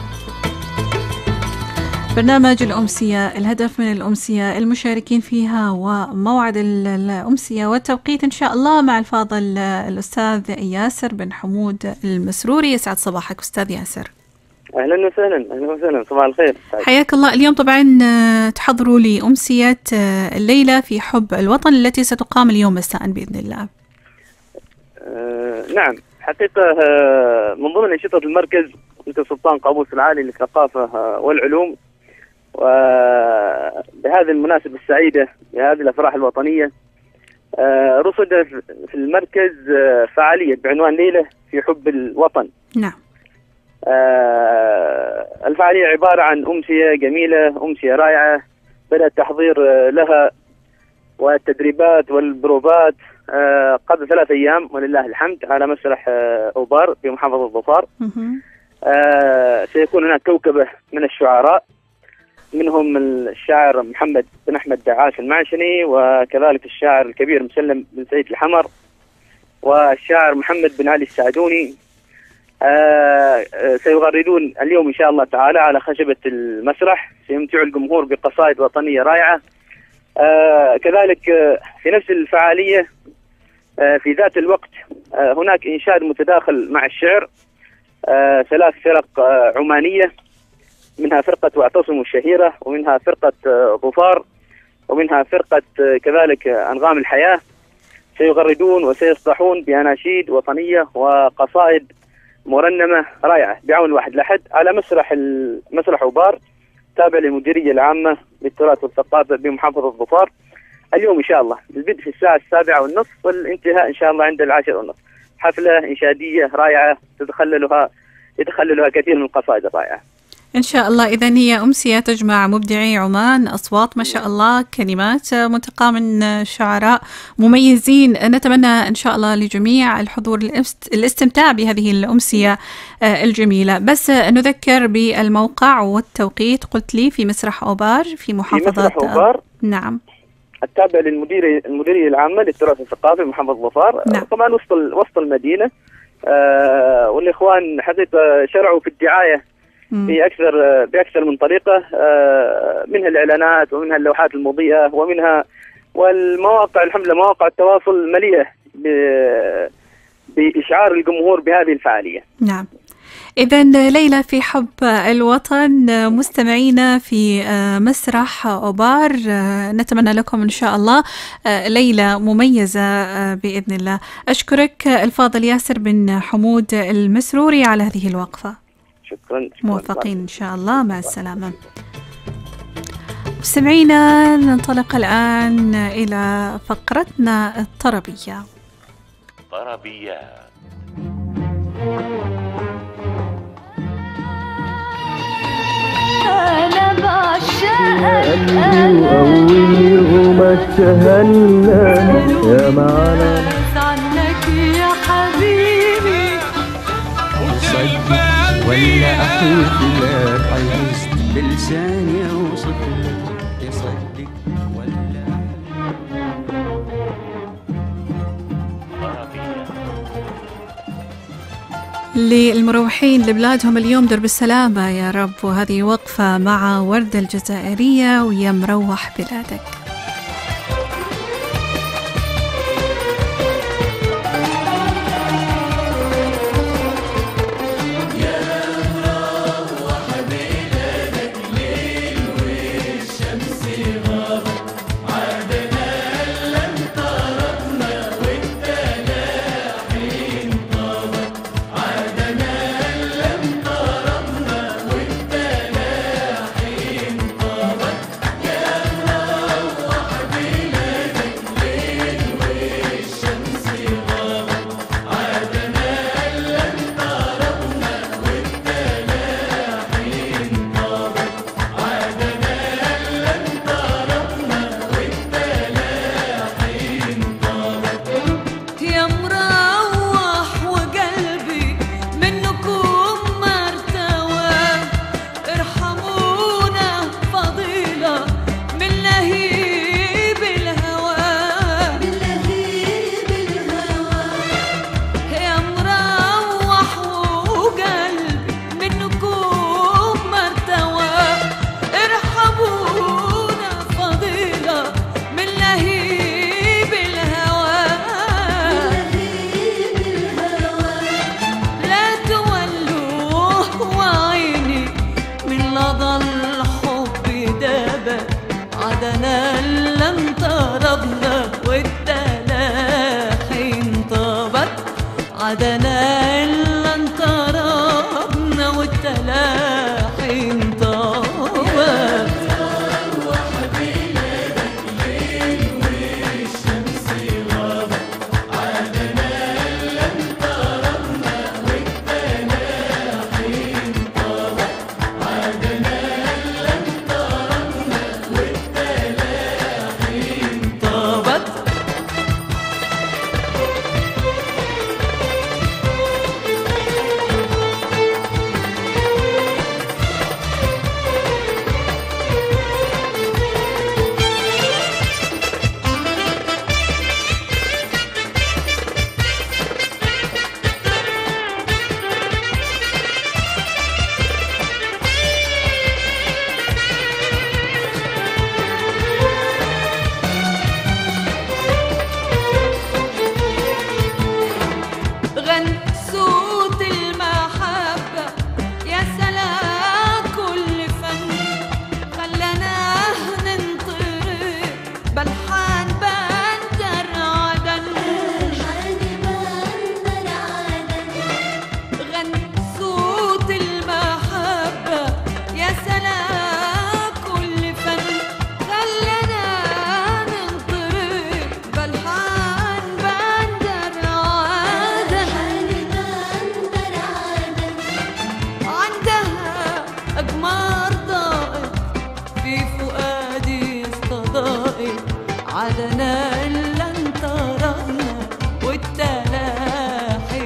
برنامج الأمسية، الهدف من الأمسية المشاركين فيها وموعد الأمسية والتوقيت إن شاء الله مع الفاضل الأستاذ ياسر بن حمود المسروري. يسعد صباحك أستاذ ياسر. أهلا وسهلا. أهلا وسهلا، صباح الخير. حياك الله. اليوم طبعا تحضروا لي أمسية الليلة في حب الوطن التي ستقام اليوم مساء بإذن الله. آه نعم، حقيقة آه من ضمن أنشطة المركز مركز السلطان قابوس العالي للثقافة آه والعلوم، وبهذه المناسبة السعيدة بهذه الأفراح الوطنية آه رصد في المركز آه فعالية بعنوان ليلة في حب الوطن. نعم. آه الفعالية عبارة عن أمسية جميلة، أمسية رائعة، بدأ التحضير آه لها والتدريبات والبروفات آه قبل ثلاث أيام ولله الحمد على مسرح آه أوبار في محافظة ظفار. آه سيكون هناك كوكبة من الشعراء، منهم الشاعر محمد بن أحمد دعاش المعشني، وكذلك الشاعر الكبير مسلم بن سعيد الحمر، والشاعر محمد بن علي السعدوني. آه سيغردون اليوم إن شاء الله تعالى على خشبة المسرح، سيمتع الجمهور بقصائد وطنية رائعة. آه كذلك آه في نفس الفعالية آه في ذات الوقت آه هناك إنشاد متداخل مع الشعر، آه ثلاث فرق آه عمانية، منها فرقة واعتصموا الشهيرة، ومنها فرقة آه ظفار، ومنها فرقة آه كذلك آه أنغام الحياة. سيغردون وسيصدحون بأناشيد وطنية وقصائد مرنمة رائعة بعون واحد لحد على مسرح المسرح أوبار تابع للمديرية العامة للتراث والثقافة بمحافظة ظفار اليوم إن شاء الله، البدء في الساعة السابعة والنصف والانتهاء إن شاء الله عند العاشر والنصف. حفلة إنشادية رائعة تتخللها يتخللها كثير من القصائد الرائعة إن شاء الله. إذن هي أمسية تجمع مبدعي عمان، أصوات ما شاء الله، كلمات منتقى من شعراء مميزين. نتمنى إن شاء الله لجميع الحضور الاستمتاع بهذه الأمسية الجميلة. بس نذكر بالموقع والتوقيت، قلت لي في مسرح أوبار في محافظة في مسرح أوبار. نعم، التابع للمديرية المديرية العامة للتراث الثقافي محافظة ظفار. نعم. طبعا وسط وسط المدينة. آه والإخوان حقيقة شرعوا في الدعاية في أكثر بأكثر من طريقة، منها الإعلانات ومنها اللوحات المضيئة ومنها والمواقع، الحمد لله مواقع التواصل مليئة بإشعار الجمهور بهذه الفعالية. نعم. إذن ليلى في حب الوطن مستمعينا في مسرح أوبار، نتمنى لكم إن شاء الله ليلة مميزة بإذن الله. أشكرك الفاضل ياسر بن حمود المسروري على هذه الوقفة. شكرا. موفقين إن شاء الله، مع السلامة. مستمعينا ننطلق الآن إلى فقرتنا الطربية. طربيات. أنا بعشقك أولي وما اشتهلنا يا معنا عنك يا حبيبي وصدق ولا أحلف لك حيث بلساني أوصف لك يصدق ولا للمروحين لبلادهم اليوم درب السلامة يا رب، وهذه وقفة مع وردة الجزائرية ويا مروح بلادك.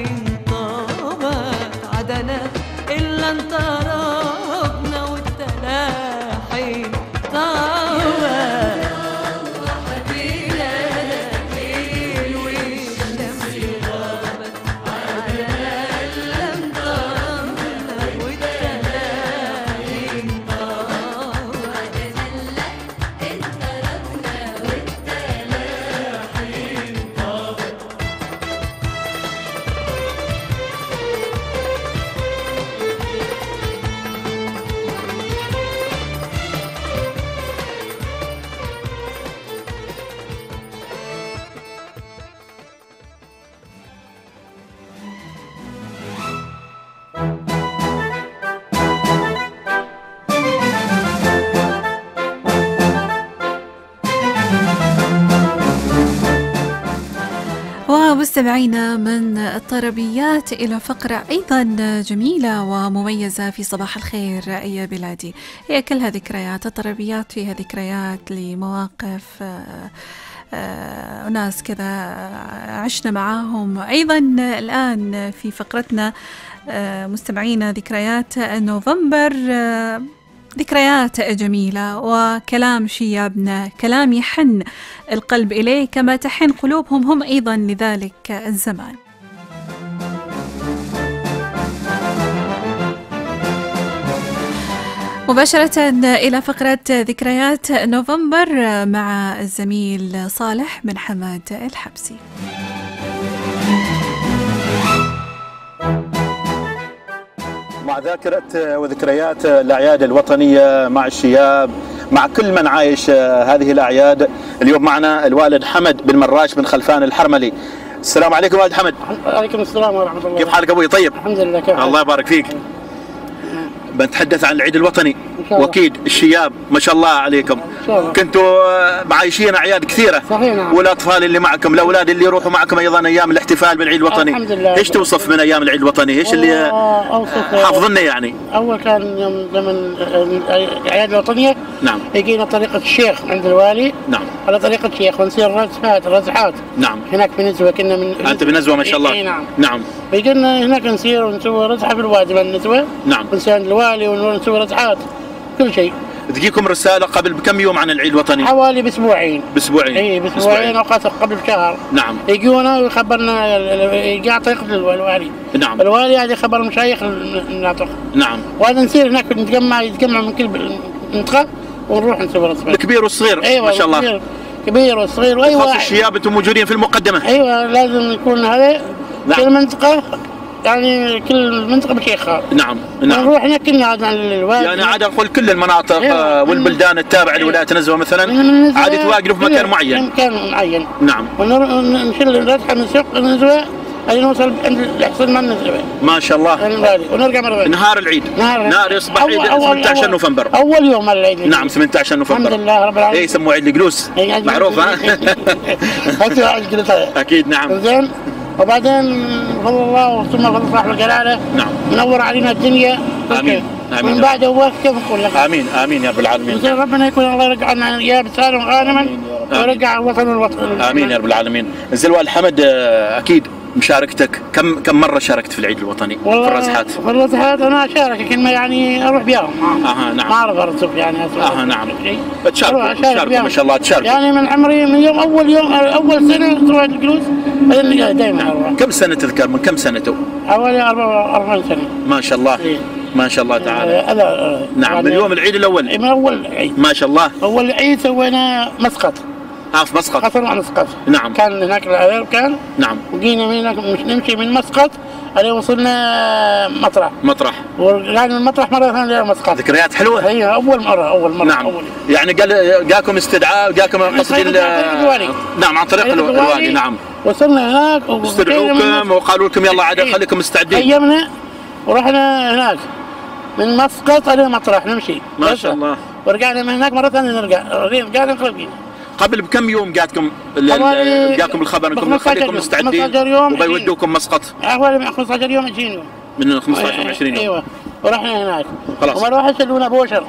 إلا انت ربنا والتلاحين مستمعينا من الطربيات إلى فقرة أيضا جميلة ومميزة في صباح الخير يا بلادي. هي كلها ذكريات، الطربيات فيها ذكريات لمواقف وناس كذا عشنا معاهم. أيضا الآن في فقرتنا مستمعينا ذكريات نوفمبر، ذكريات جميلة وكلام شيابنا، كلام يحن القلب إليه كما تحن قلوبهم هم أيضا لذلك الزمان. مباشرة إلى فقرة ذكريات نوفمبر مع الزميل صالح بن حماد الحبسي. مع ذاكرة وذكريات الأعياد الوطنية مع الشياب، مع كل من عايش هذه الأعياد. اليوم معنا الوالد حمد بن مراش بن خلفان الحرملي. السلام عليكم والد حمد. وعليكم السلام ورحمة الله. كيف حالك أبوي؟ طيب الحمد لله. كيف الله يبارك فيك. بنتحدث عن العيد الوطني، واكيد الشياب ما شاء الله عليكم كنتوا معايشين اعياد كثيره. صحيح نعم. والاطفال اللي معكم، الاولاد اللي يروحوا معكم ايضا ايام الاحتفال بالعيد الوطني. الحمد لله. ايش توصف من ايام العيد الوطني؟ ايش اللي حافظنا يعني؟ اول كان يوم زمن الاعياد الوطنيه نعم يجينا طريقه الشيخ عند الوالي. نعم على طريقه الشيخ ونصير رزحات رزحات. نعم هناك في نزوه كنا من انت بنزوه ما شاء الله. اي نعم نعم يجينا هناك نسير ونسوي رزحه في الوادي من نزوه. نعم ونسير عند الوالي ونسوي رزحات كل شيء. تجيكم رساله قبل بكم يوم عن العيد الوطني؟ حوالي باسبوعين. باسبوعين اي باسبوعين اوقات قبل بشهر. نعم يجونا ويخبرنا يجي على طريقه الوالي. نعم الوالي هذا يخبر المشايخ المناطق. نعم وهذا نصير هناك نتجمع يتجمع من كل منطقه ونروح نسوي رسمه. الكبير والصغير. أيوة ما شاء الله. كبير والصغير واي واحد. الشياب انتم موجودين في المقدمه. ايوه لازم يكون هذا. نعم. كل منطقه يعني كل منطقه بشيخها. نعم نعم نروح هناك كنا عاد عن الوادي. يعني عاد نقول كل المناطق. أيوة. والبلدان التابعه لولايه نزوه مثلا عاد توقفوا في مكان معين. مكان معين. نعم ونشيل الرزحه من سوق نزوه اللي نوصل عند الحصن ما نزوه. ما شاء الله. ونرجع مره ثانيه. نهار العيد. نهار, نهار يصبح عيد ثمانية عشر نوفمبر. اول يوم العيد. نعم ثمانية عشر نوفمبر. الحمد لله رب العالمين. اي يسموه عيد الجلوس. معروف ها؟ اكيد نعم. زين وبعدين فضل الله ثم فضل صاحب الجلاله. نعم. منور علينا الدنيا. امين امين. من بعد هو كيف نقول لك؟ امين امين يا رب العالمين. زين ربنا يكون الله يرجعنا اياه بسالم غانما ويرجع الوطن الوطن. امين يا رب العالمين. زين والد حمد اكيد مشاركتك كم كم مره شاركت في العيد الوطني في الرزحات؟ في الرزحات انا اشارك لكن ما يعني اروح بياهم. اها نعم. ما اعرف ارزق يعني. اها نعم. تشاركوا تشاركوا ما شاء الله تشاركوا. يعني من عمري من يوم اول يوم اول سنه تروح الجلوس دائما اروح. كم سنه تذكر من كم سنه تو؟ حوالي أربعين سنه. ما شاء الله. إيه؟ ما شاء الله تعالى. آه نعم من يوم العيد الاول. من اول عيد. ما شاء الله. اول عيد سوينا مسقط. اه في مسقط. قصر مسقط. نعم. كان هناك العذاب كان. نعم. وجينا من هناك نمشي من مسقط على وصلنا مطرح. مطرح. ورجعنا من مطرح مره ثانيه مسقط. ذكريات حلوه. هي اول مره اول مره. نعم. أول. يعني قال جاكم استدعاء جاكم قصدي الوالي. نعم عن طريق الوالي. نعم. وصلنا هناك استدعوكم وقالوا لكم يلا عاد خليكم مستعدين. قيمنا ورحنا هناك من مسقط على مطرح نمشي. ما شاء الله. ورجعنا من هناك مره ثانيه نرجع رجعنا نخرج. قبل بكم يوم جاتكم جاكم الخبر انكم خليكم مستعدين وبيودوكم مسقط؟ حوالي خمسة عشر يوم عشرين يوم. من خمسة عشر عشرين يوم. ايوه ورحنا هناك. خلاص. وما راح يسلونا بوشر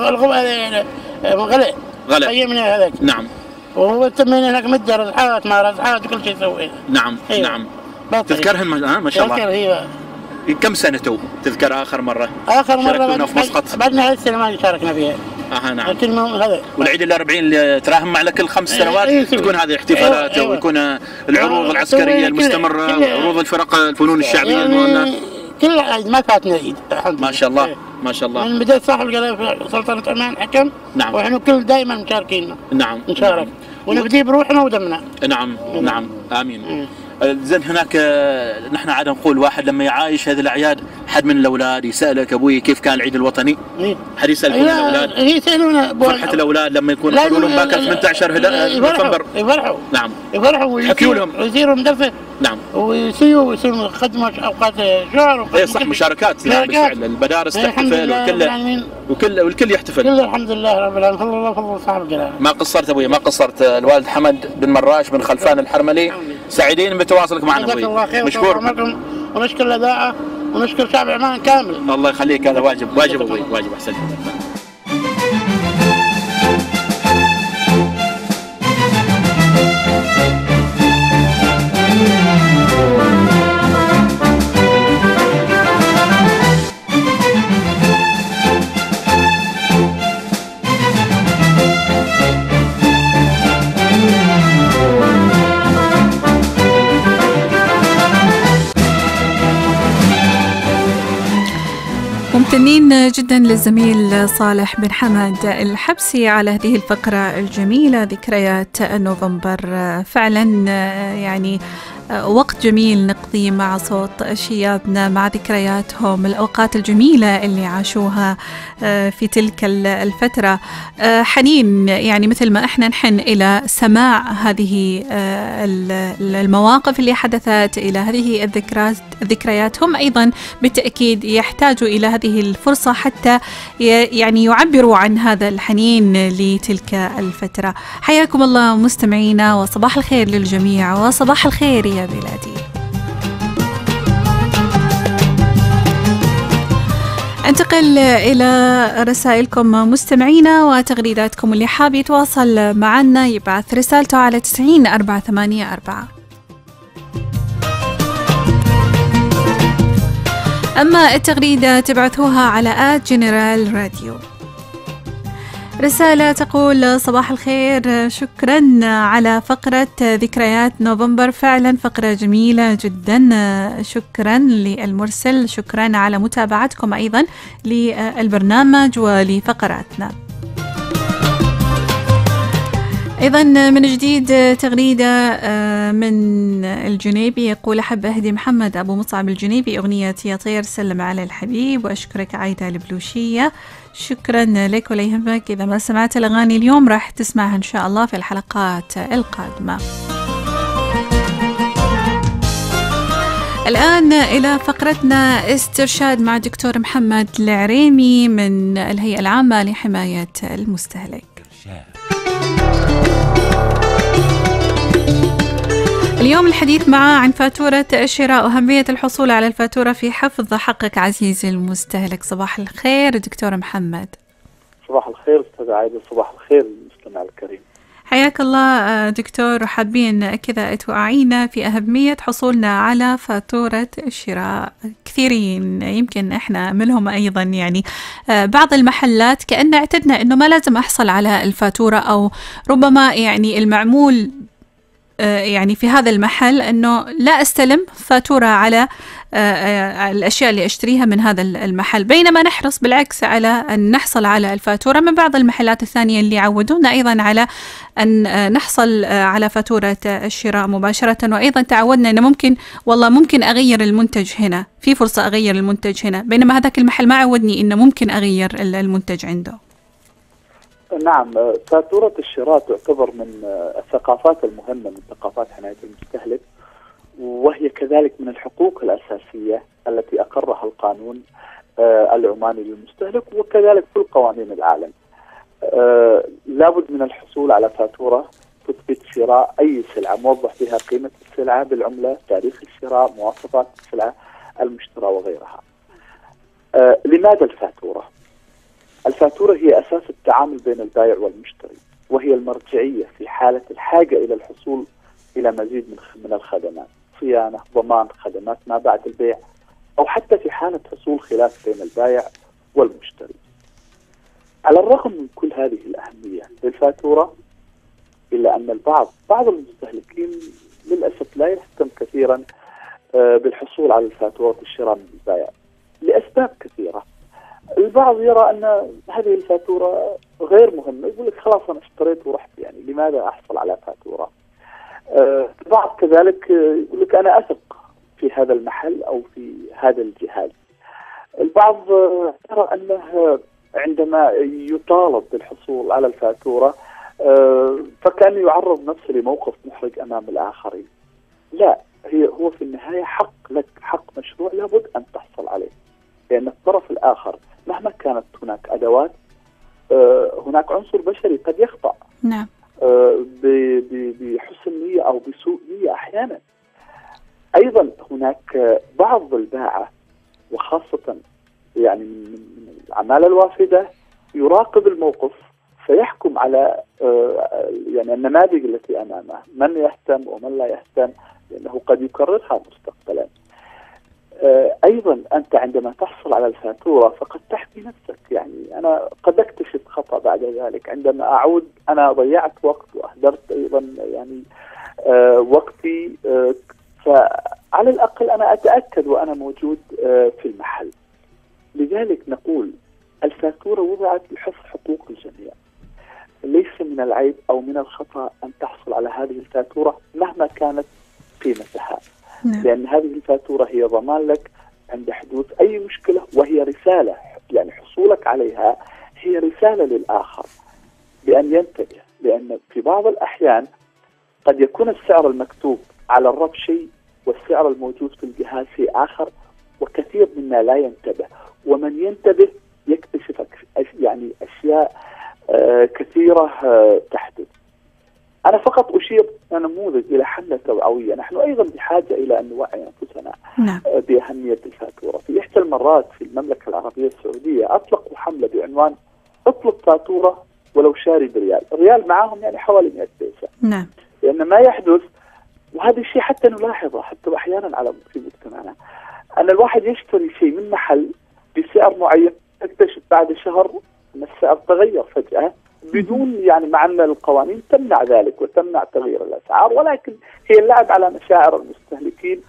غلاء. غلاء. قيمنا هذاك. نعم. وهو تمينا هناك مدة رزحات مع رزحات وكل شيء سوينا. نعم. أيوة. نعم. تذكرهن ها ما شاء الله. تذكر هي. كم سنة تو تذكر آخر مرة؟ آخر مرة شاركتونا في مسقط. بعدنا هذه السنة ما شاركنا فيها. اها نعم. لكن هذا والعيد الأربعين اللي تراهم على كل خمس سنوات أيه تكون هذه احتفالات. أيوة. ويكون العروض أيوة. العسكرية المستمرة وعروض الفرق الفنون الشعبية يعني كل عيد ما فاتنا عيد الحمد ما شاء الله. أيه. ما شاء الله. من بداية صاحب القضاء سلطنة عمان حكم. نعم. ونحن كل دائما مشاركين. نعم. نشارك. نعم. ونبدي بروحنا ودمنا. نعم نعم, نعم. آمين. مم. زين هناك نحن عاد نقول واحد لما يعايش هذه الاعياد حد من الاولاد يسالك ابوي كيف كان العيد الوطني؟ إيه؟ حد يسالكم الاولاد؟ يسالونا فرحه الاولاد لما يكون يقولوا لهم باكر ثمانية عشر نوفمبر. يفرحوا. نعم. يفرحوا يحكوا لهم ويصيروا مدرسه. نعم. ويسيروا يسووا خدمه اوقات شعر. اي صح مشاركات يعني بالفعل المدارس تحتفل وكل وكل والكل يحتفل. كل الحمد لله رب العالمين الله فضل صاحب الجلاله. ما قصرت ابوي ما قصرت الوالد حمد بن مراش بن خلفان الحرملي سعيدين بتواصلك معنا جزاك الله خير. مشكور. ونشكر الاذاعه ونشكر شعب عمان كامل. الله يخليك، هذا واجب واجب ابوي واجب. احسنت. ممتنين جدا للزميل صالح بن حمد الحبسي على هذه الفقرة الجميلة ذكريات نوفمبر. فعلا يعني وقت جميل نقضي مع صوت شيابنا، مع ذكرياتهم، الأوقات الجميلة اللي عاشوها في تلك الفترة. حنين يعني مثل ما احنا نحن إلى سماع هذه المواقف اللي حدثت، إلى هذه الذكريات الذكريات هم أيضا بالتأكيد يحتاجوا إلى هذه الفرصة حتى يعني يعبروا عن هذا الحنين لتلك الفترة. حياكم الله مستمعينا، وصباح الخير للجميع، وصباح الخير يا بلادي. انتقل إلى رسائلكم مستمعينا وتغريداتكم. اللي حاب يتواصل معنا يبعث رسالته على تسعين أربعة ثمانية أربعة. أما التغريدة تبعثوها على آت جنرال راديو. رسالة تقول: صباح الخير، شكرا على فقرة ذكريات نوفمبر، فعلا فقرة جميلة جدا، شكرا للمرسل، شكرا على متابعتكم أيضا للبرنامج ولفقراتنا. أيضا من جديد تغريدة من الجنيبي، يقول: أحب أهدي محمد أبو مصعب الجنيبي أغنية يا طير سلم على الحبيب، وأشكرك عايدة البلوشية. شكرا لك، ولا يهمك إذا ما سمعت الأغاني اليوم راح تسمعها إن شاء الله في الحلقات القادمة. الآن إلى فقرتنا استرشاد مع دكتور محمد العريمي من الهيئة العامة لحماية المستهلك. اليوم الحديث معه عن فاتورة الشراء وأهمية الحصول على الفاتورة في حفظ حقك عزيزي المستهلك. صباح الخير دكتور محمد. صباح الخير أستاذ عايدة، صباح الخير المستمع الكريم. حياك الله دكتور. حابين كذا توعينا في أهمية حصولنا على فاتورة الشراء. كثيرين يمكن إحنا منهم أيضا، يعني بعض المحلات كأن اعتدنا أنه ما لازم أحصل على الفاتورة، أو ربما يعني المعمول يعني في هذا المحل أنه لا أستلم فاتورة على الأشياء اللي أشتريها من هذا المحل، بينما نحرص بالعكس على أن نحصل على الفاتورة من بعض المحلات الثانية اللي عودونا أيضا على أن نحصل على فاتورة الشراء مباشرة. وأيضا تعودنا أنه ممكن والله ممكن أغير المنتج هنا، في فرصة أغير المنتج هنا، بينما هذاك المحل ما عودني أنه ممكن أغير المنتج عنده. نعم، فاتورة الشراء تعتبر من الثقافات المهمة من ثقافات حماية المستهلك، وهي كذلك من الحقوق الأساسية التي أقرها القانون العماني للمستهلك، وكذلك في القوانين العالم. لابد من الحصول على فاتورة تثبت شراء أي سلعة، موضح فيها قيمة السلعة بالعملة، تاريخ الشراء، مواصفات السلعة المشترى وغيرها. لماذا الفاتورة؟ الفاتورة هي أساس التعامل بين البائع والمشتري، وهي المرجعية في حالة الحاجة إلى الحصول إلى مزيد من من الخدمات، صيانة، ضمان، خدمات ما بعد البيع، أو حتى في حالة حصول خلاف بين البائع والمشتري. على الرغم من كل هذه الأهمية للفاتورة، إلا أن البعض بعض المستهلكين للأسف لا يهتم كثيرا بالحصول على الفاتورة الشراء من البائع لأسباب كثيرة. البعض يرى أن هذه الفاتورة غير مهمة، يقول لك خلاص أنا اشتريت ورحت، يعني لماذا أحصل على فاتورة؟ البعض كذلك يقول لك أنا أثق في هذا المحل أو في هذا الجهاز. البعض يرى أنه عندما يطالب بالحصول على الفاتورة فكأنه يعرض نفسه لموقف محرج أمام الآخرين. لا، هي هو في النهاية حق لك، حق مشروع لابد أن تحصل عليه، لأن الطرف الآخر مهما كانت هناك أدوات هناك عنصر بشري قد يخطأ. نعم. بحسن نية أو بسوء نية أحيانا. أيضا هناك بعض الباعة وخاصة يعني من العمالة الوافدة يراقب الموقف فيحكم على يعني النماذج التي أمامه، من يهتم ومن لا يهتم، لأنه قد يكررها مستقبلا. أيضا أنت عندما تحصل على الفاتورة فقد تحمي نفسك، يعني أنا قد أكتشف خطأ بعد ذلك عندما أعود أنا ضيعت وقت وأهدرت أيضا يعني وقتي، فعلى الأقل أنا أتأكد وأنا موجود في المحل. لذلك نقول الفاتورة وضعت لحفظ حقوق الجميع، ليس من العيب أو من الخطأ أن تحصل على هذه الفاتورة مهما كانت قيمتها، لأن هذه الفاتورة هي ضمان لك عند حدوث أي مشكلة، وهي رسالة، يعني حصولك عليها هي رسالة للآخر بأن ينتبه، لأن في بعض الأحيان قد يكون السعر المكتوب على الرف شيء والسعر الموجود في الجهاز شيء آخر، وكثير منا لا ينتبه، ومن ينتبه يكتشف يعني أشياء آه كثيرة آه تحدث. أنا فقط أشير نموذج إلى حملة توعوية، نحن أيضا بحاجة إلى أن نوعي أنفسنا نعم. بأهمية الفاتورة. في إحدى المرات في المملكة العربية السعودية أطلقوا حملة بعنوان اطلق فاتورة ولو شاري بريال، الريال معاهم يعني حوالي مئة بيسة نعم. لأن ما يحدث، وهذا الشيء حتى نلاحظه حتى أحيانا على في مجتمعنا، أن الواحد يشتري شيء من محل بسعر معين تكتشف بعد شهر أن السعر تغير فجأة بدون يعني مع أن القوانين تمنع ذلك وتمنع تغيير الأسعار، ولكن هي اللعب على مشاعر المستهلكين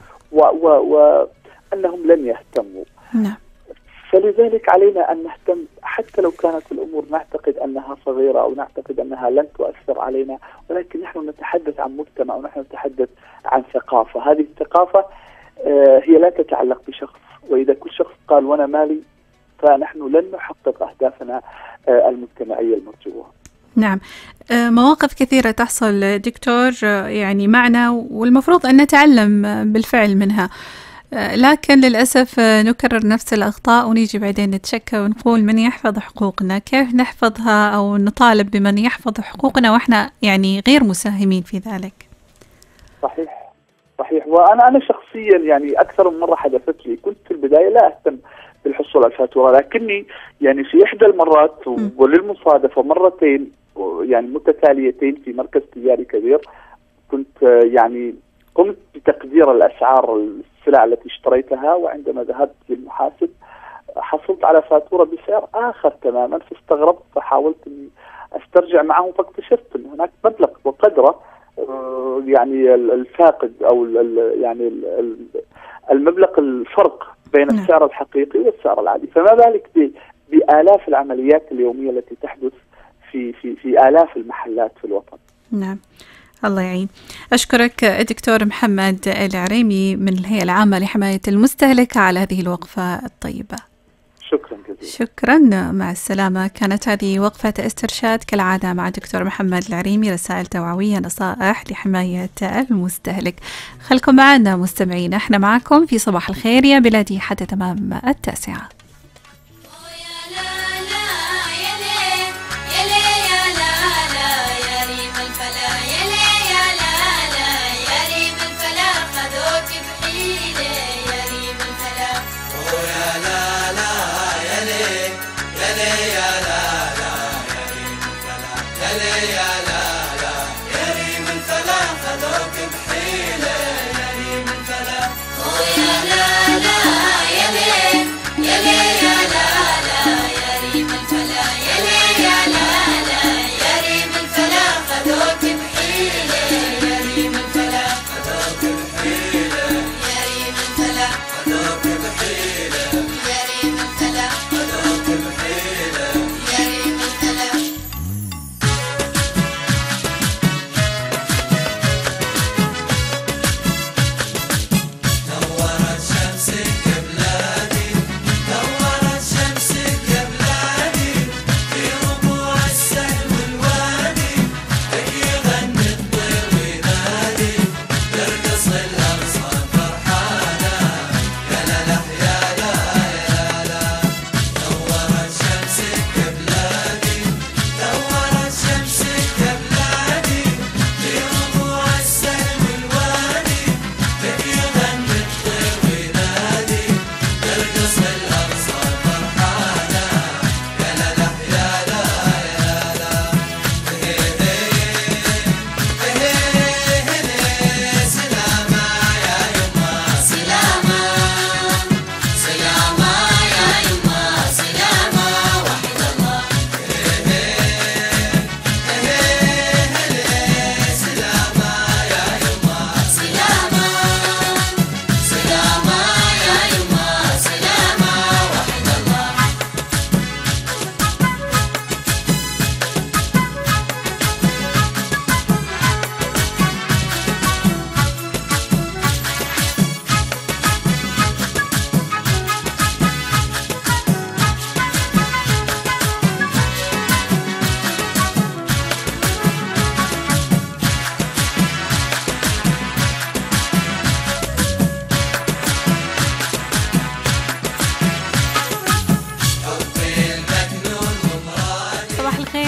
وأنهم لن يهتموا نعم. فلذلك علينا أن نهتم حتى لو كانت الأمور نعتقد أنها صغيرة أو نعتقد أنها لن تؤثر علينا، ولكن نحن نتحدث عن مجتمع ونحن نتحدث عن ثقافة. هذه الثقافة هي لا تتعلق بشخص، وإذا كل شخص قال وأنا مالي فنحن لن نحقق أهدافنا المجتمعية المرجوة. نعم، مواقف كثيرة تحصل دكتور يعني معنا والمفروض أن نتعلم بالفعل منها، لكن للأسف نكرر نفس الأخطاء ونيجي بعدين نتشكى ونقول من يحفظ حقوقنا، كيف نحفظها أو نطالب بمن يحفظ حقوقنا وإحنا يعني غير مساهمين في ذلك. صحيح صحيح وأنا أنا شخصيا يعني أكثر من مرة حدثت لي، كنت في البداية لا أهتم بالحصول على الفاتورة، لكني يعني في إحدى المرات وللمصادفة مرتين يعني متتاليتين في مركز تجاري كبير كنت يعني قمت بتقدير الأسعار السلع التي اشتريتها، وعندما ذهبت للمحاسب حصلت على فاتورة بسعر آخر تماما، فاستغربت فحاولت أني أسترجع معهم فاكتشفت أن هناك مبلغ وقدره يعني الفاقد أو يعني المبلغ الفرق بين السعر الحقيقي والسعر العادي، فما بالك بآلاف العمليات اليومية التي تحدث في في في آلاف المحلات في الوطن. نعم الله يعين. أشكرك دكتور محمد العريمي من الهيئة العامة لحماية المستهلك على هذه الوقفة الطيبة. شكرا جزيلا. شكرا، مع السلامة. كانت هذه وقفة استرشاد كالعادة مع دكتور محمد العريمي، رسائل توعوية، نصائح لحماية المستهلك. خلكم معنا مستمعين، احنا معكم في صباح الخير يا بلادي حتى تمام التاسعة.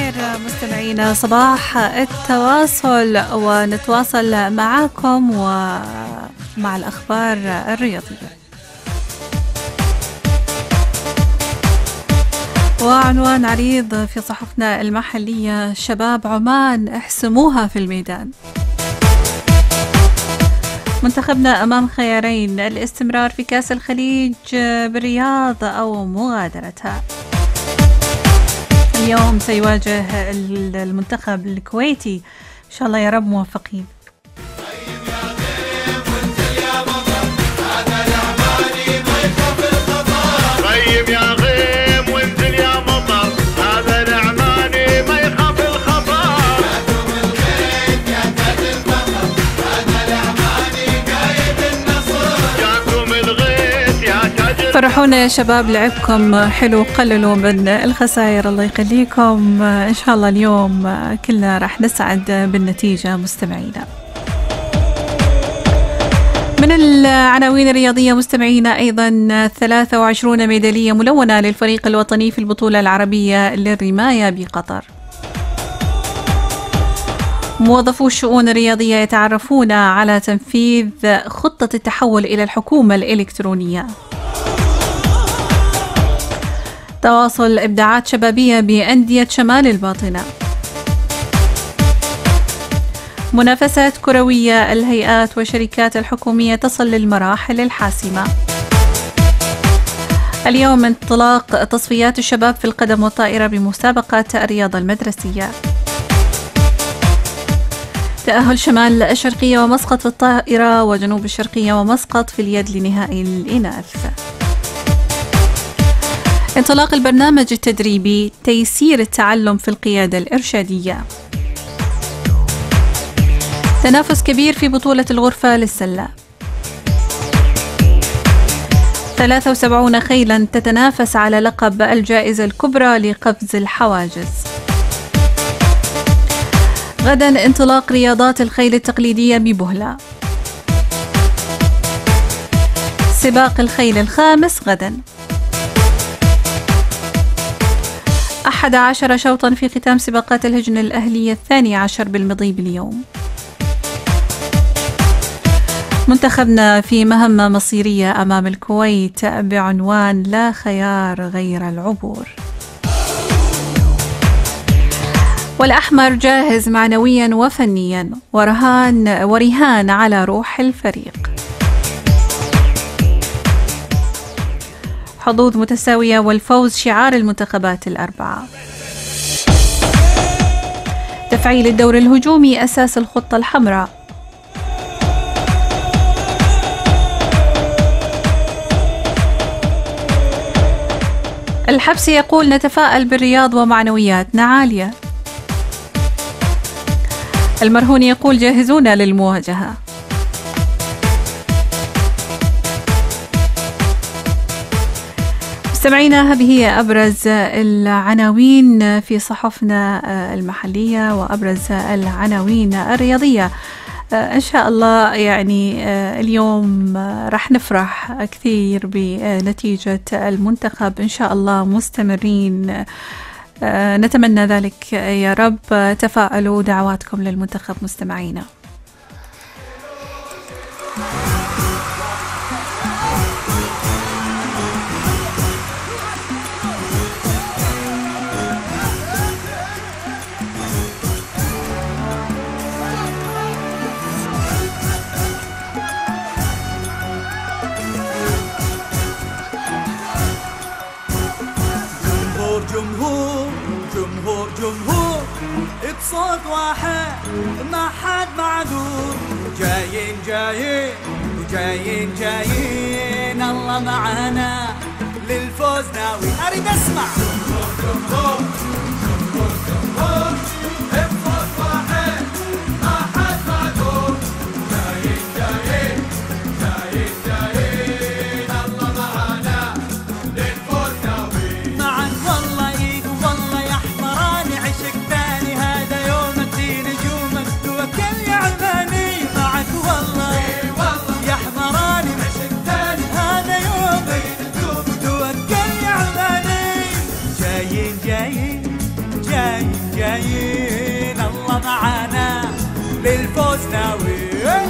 الخير مستمعينا، صباح التواصل، ونتواصل معكم ومع الأخبار الرياضية. وعنوان عريض في صحفنا المحلية: شباب عمان احسموها في الميدان. منتخبنا أمام خيارين: الاستمرار في كأس الخليج بالرياض أو مغادرتها. اليوم سيواجه المنتخب الكويتي، إن شاء الله يا رب موفقين. طيب يا غيم وانزل يا مطر، هذا العماني ما يخاف الخطر. جاكم الغيث يا تاج الفخر، هذا العماني قايد النصر. جاكم الغيث يا تاج. فرحونا يا شباب، لعبكم حلو، قللوا من الخسائر، الله يخليكم. إن شاء الله اليوم كلنا راح نسعد بالنتيجة مستمعينا. من العناوين الرياضية مستمعينا أيضا: ثلاثة وعشرين ميدالية ملونة للفريق الوطني في البطولة العربية للرماية بقطر. موظفو الشؤون الرياضية يتعرفون على تنفيذ خطة التحول إلى الحكومة الإلكترونية. تواصل إبداعات شبابية بأندية شمال الباطنة. منافسات كروية، الهيئات والشركات الحكومية تصل للمراحل الحاسمة. اليوم انطلاق تصفيات الشباب في القدم والطائرة بمسابقة الرياضة المدرسية. تأهل شمال الشرقية ومسقط في الطائرة، وجنوب الشرقية ومسقط في اليد لنهائي الإناث. انطلاق البرنامج التدريبي تيسير التعلم في القيادة الإرشادية. تنافس كبير في بطولة الغرفة للسلة. ثلاثة وسبعين خيلا تتنافس على لقب الجائزة الكبرى لقفز الحواجز. غدا انطلاق رياضات الخيل التقليدية ببهلة. سباق الخيل الخامس غدا. أحد عشر شوطا في ختام سباقات الهجن الأهلية الثاني عشر بالمضيب اليوم. منتخبنا في مهمة مصيرية أمام الكويت بعنوان لا خيار غير العبور. والأحمر جاهز معنويا وفنيا، ورهان ورهان على روح الفريق. حظوظ متساوية والفوز شعار المنتخبات الأربعة. تفعيل الدور الهجومي أساس الخطة الحمراء. الحبسي يقول نتفائل بالرياض ومعنوياتنا عالية. المرهون يقول جاهزون للمواجهة. مستمعينا، هذه هي أبرز العناوين في صحفنا المحلية وأبرز العناوين الرياضية. إن شاء الله يعني اليوم راح نفرح كثير بنتيجة المنتخب، إن شاء الله مستمرين، نتمنى ذلك يا رب. تفاءلوا، دعواتكم للمنتخب مستمعينا. جمهور جمهور جمهور بصوت واحد ما حد معذور، جايين جايين وجايين جايين، الله معانا للفوز ناوي. اريد اسمع جمهور جمهور جمهور جمهور بصوت واحد ما حد معذور، جايين جايين جايين جايين، الله معانا للفوز ناوي. معك والله ايد والله يا حمراني، عشق ثاني هذا يومك في نجومك، توكل يا عماني. معك والله يا حمراني، عشق ثاني هذا يومك، توكل يا عماني. جايين جايين جايين الله معانا للفوز ناوي.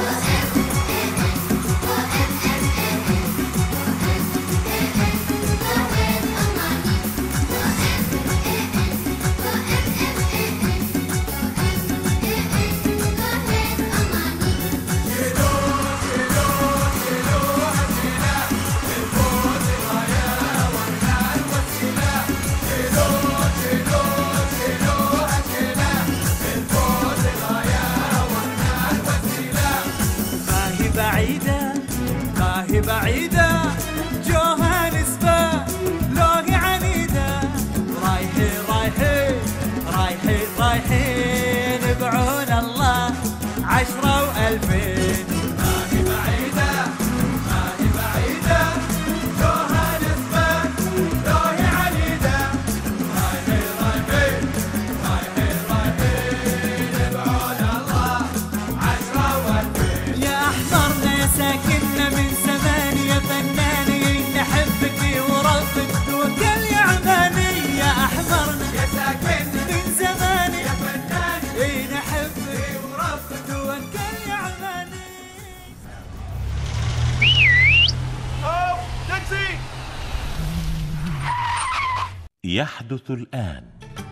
بعيدة جوهانسبرغ لوهي عنيدة رايحين رايحين رايحين رايحين بعون الله عشرة وألفين. ما هي بعيدة ما هي بعيدة جوهانسبرغ لوهي عنيدة رايحين رايحين رايحين رايحين بعون الله عشرة وألفين. يا أحضرنا يا ساكننا من يحدث الآن.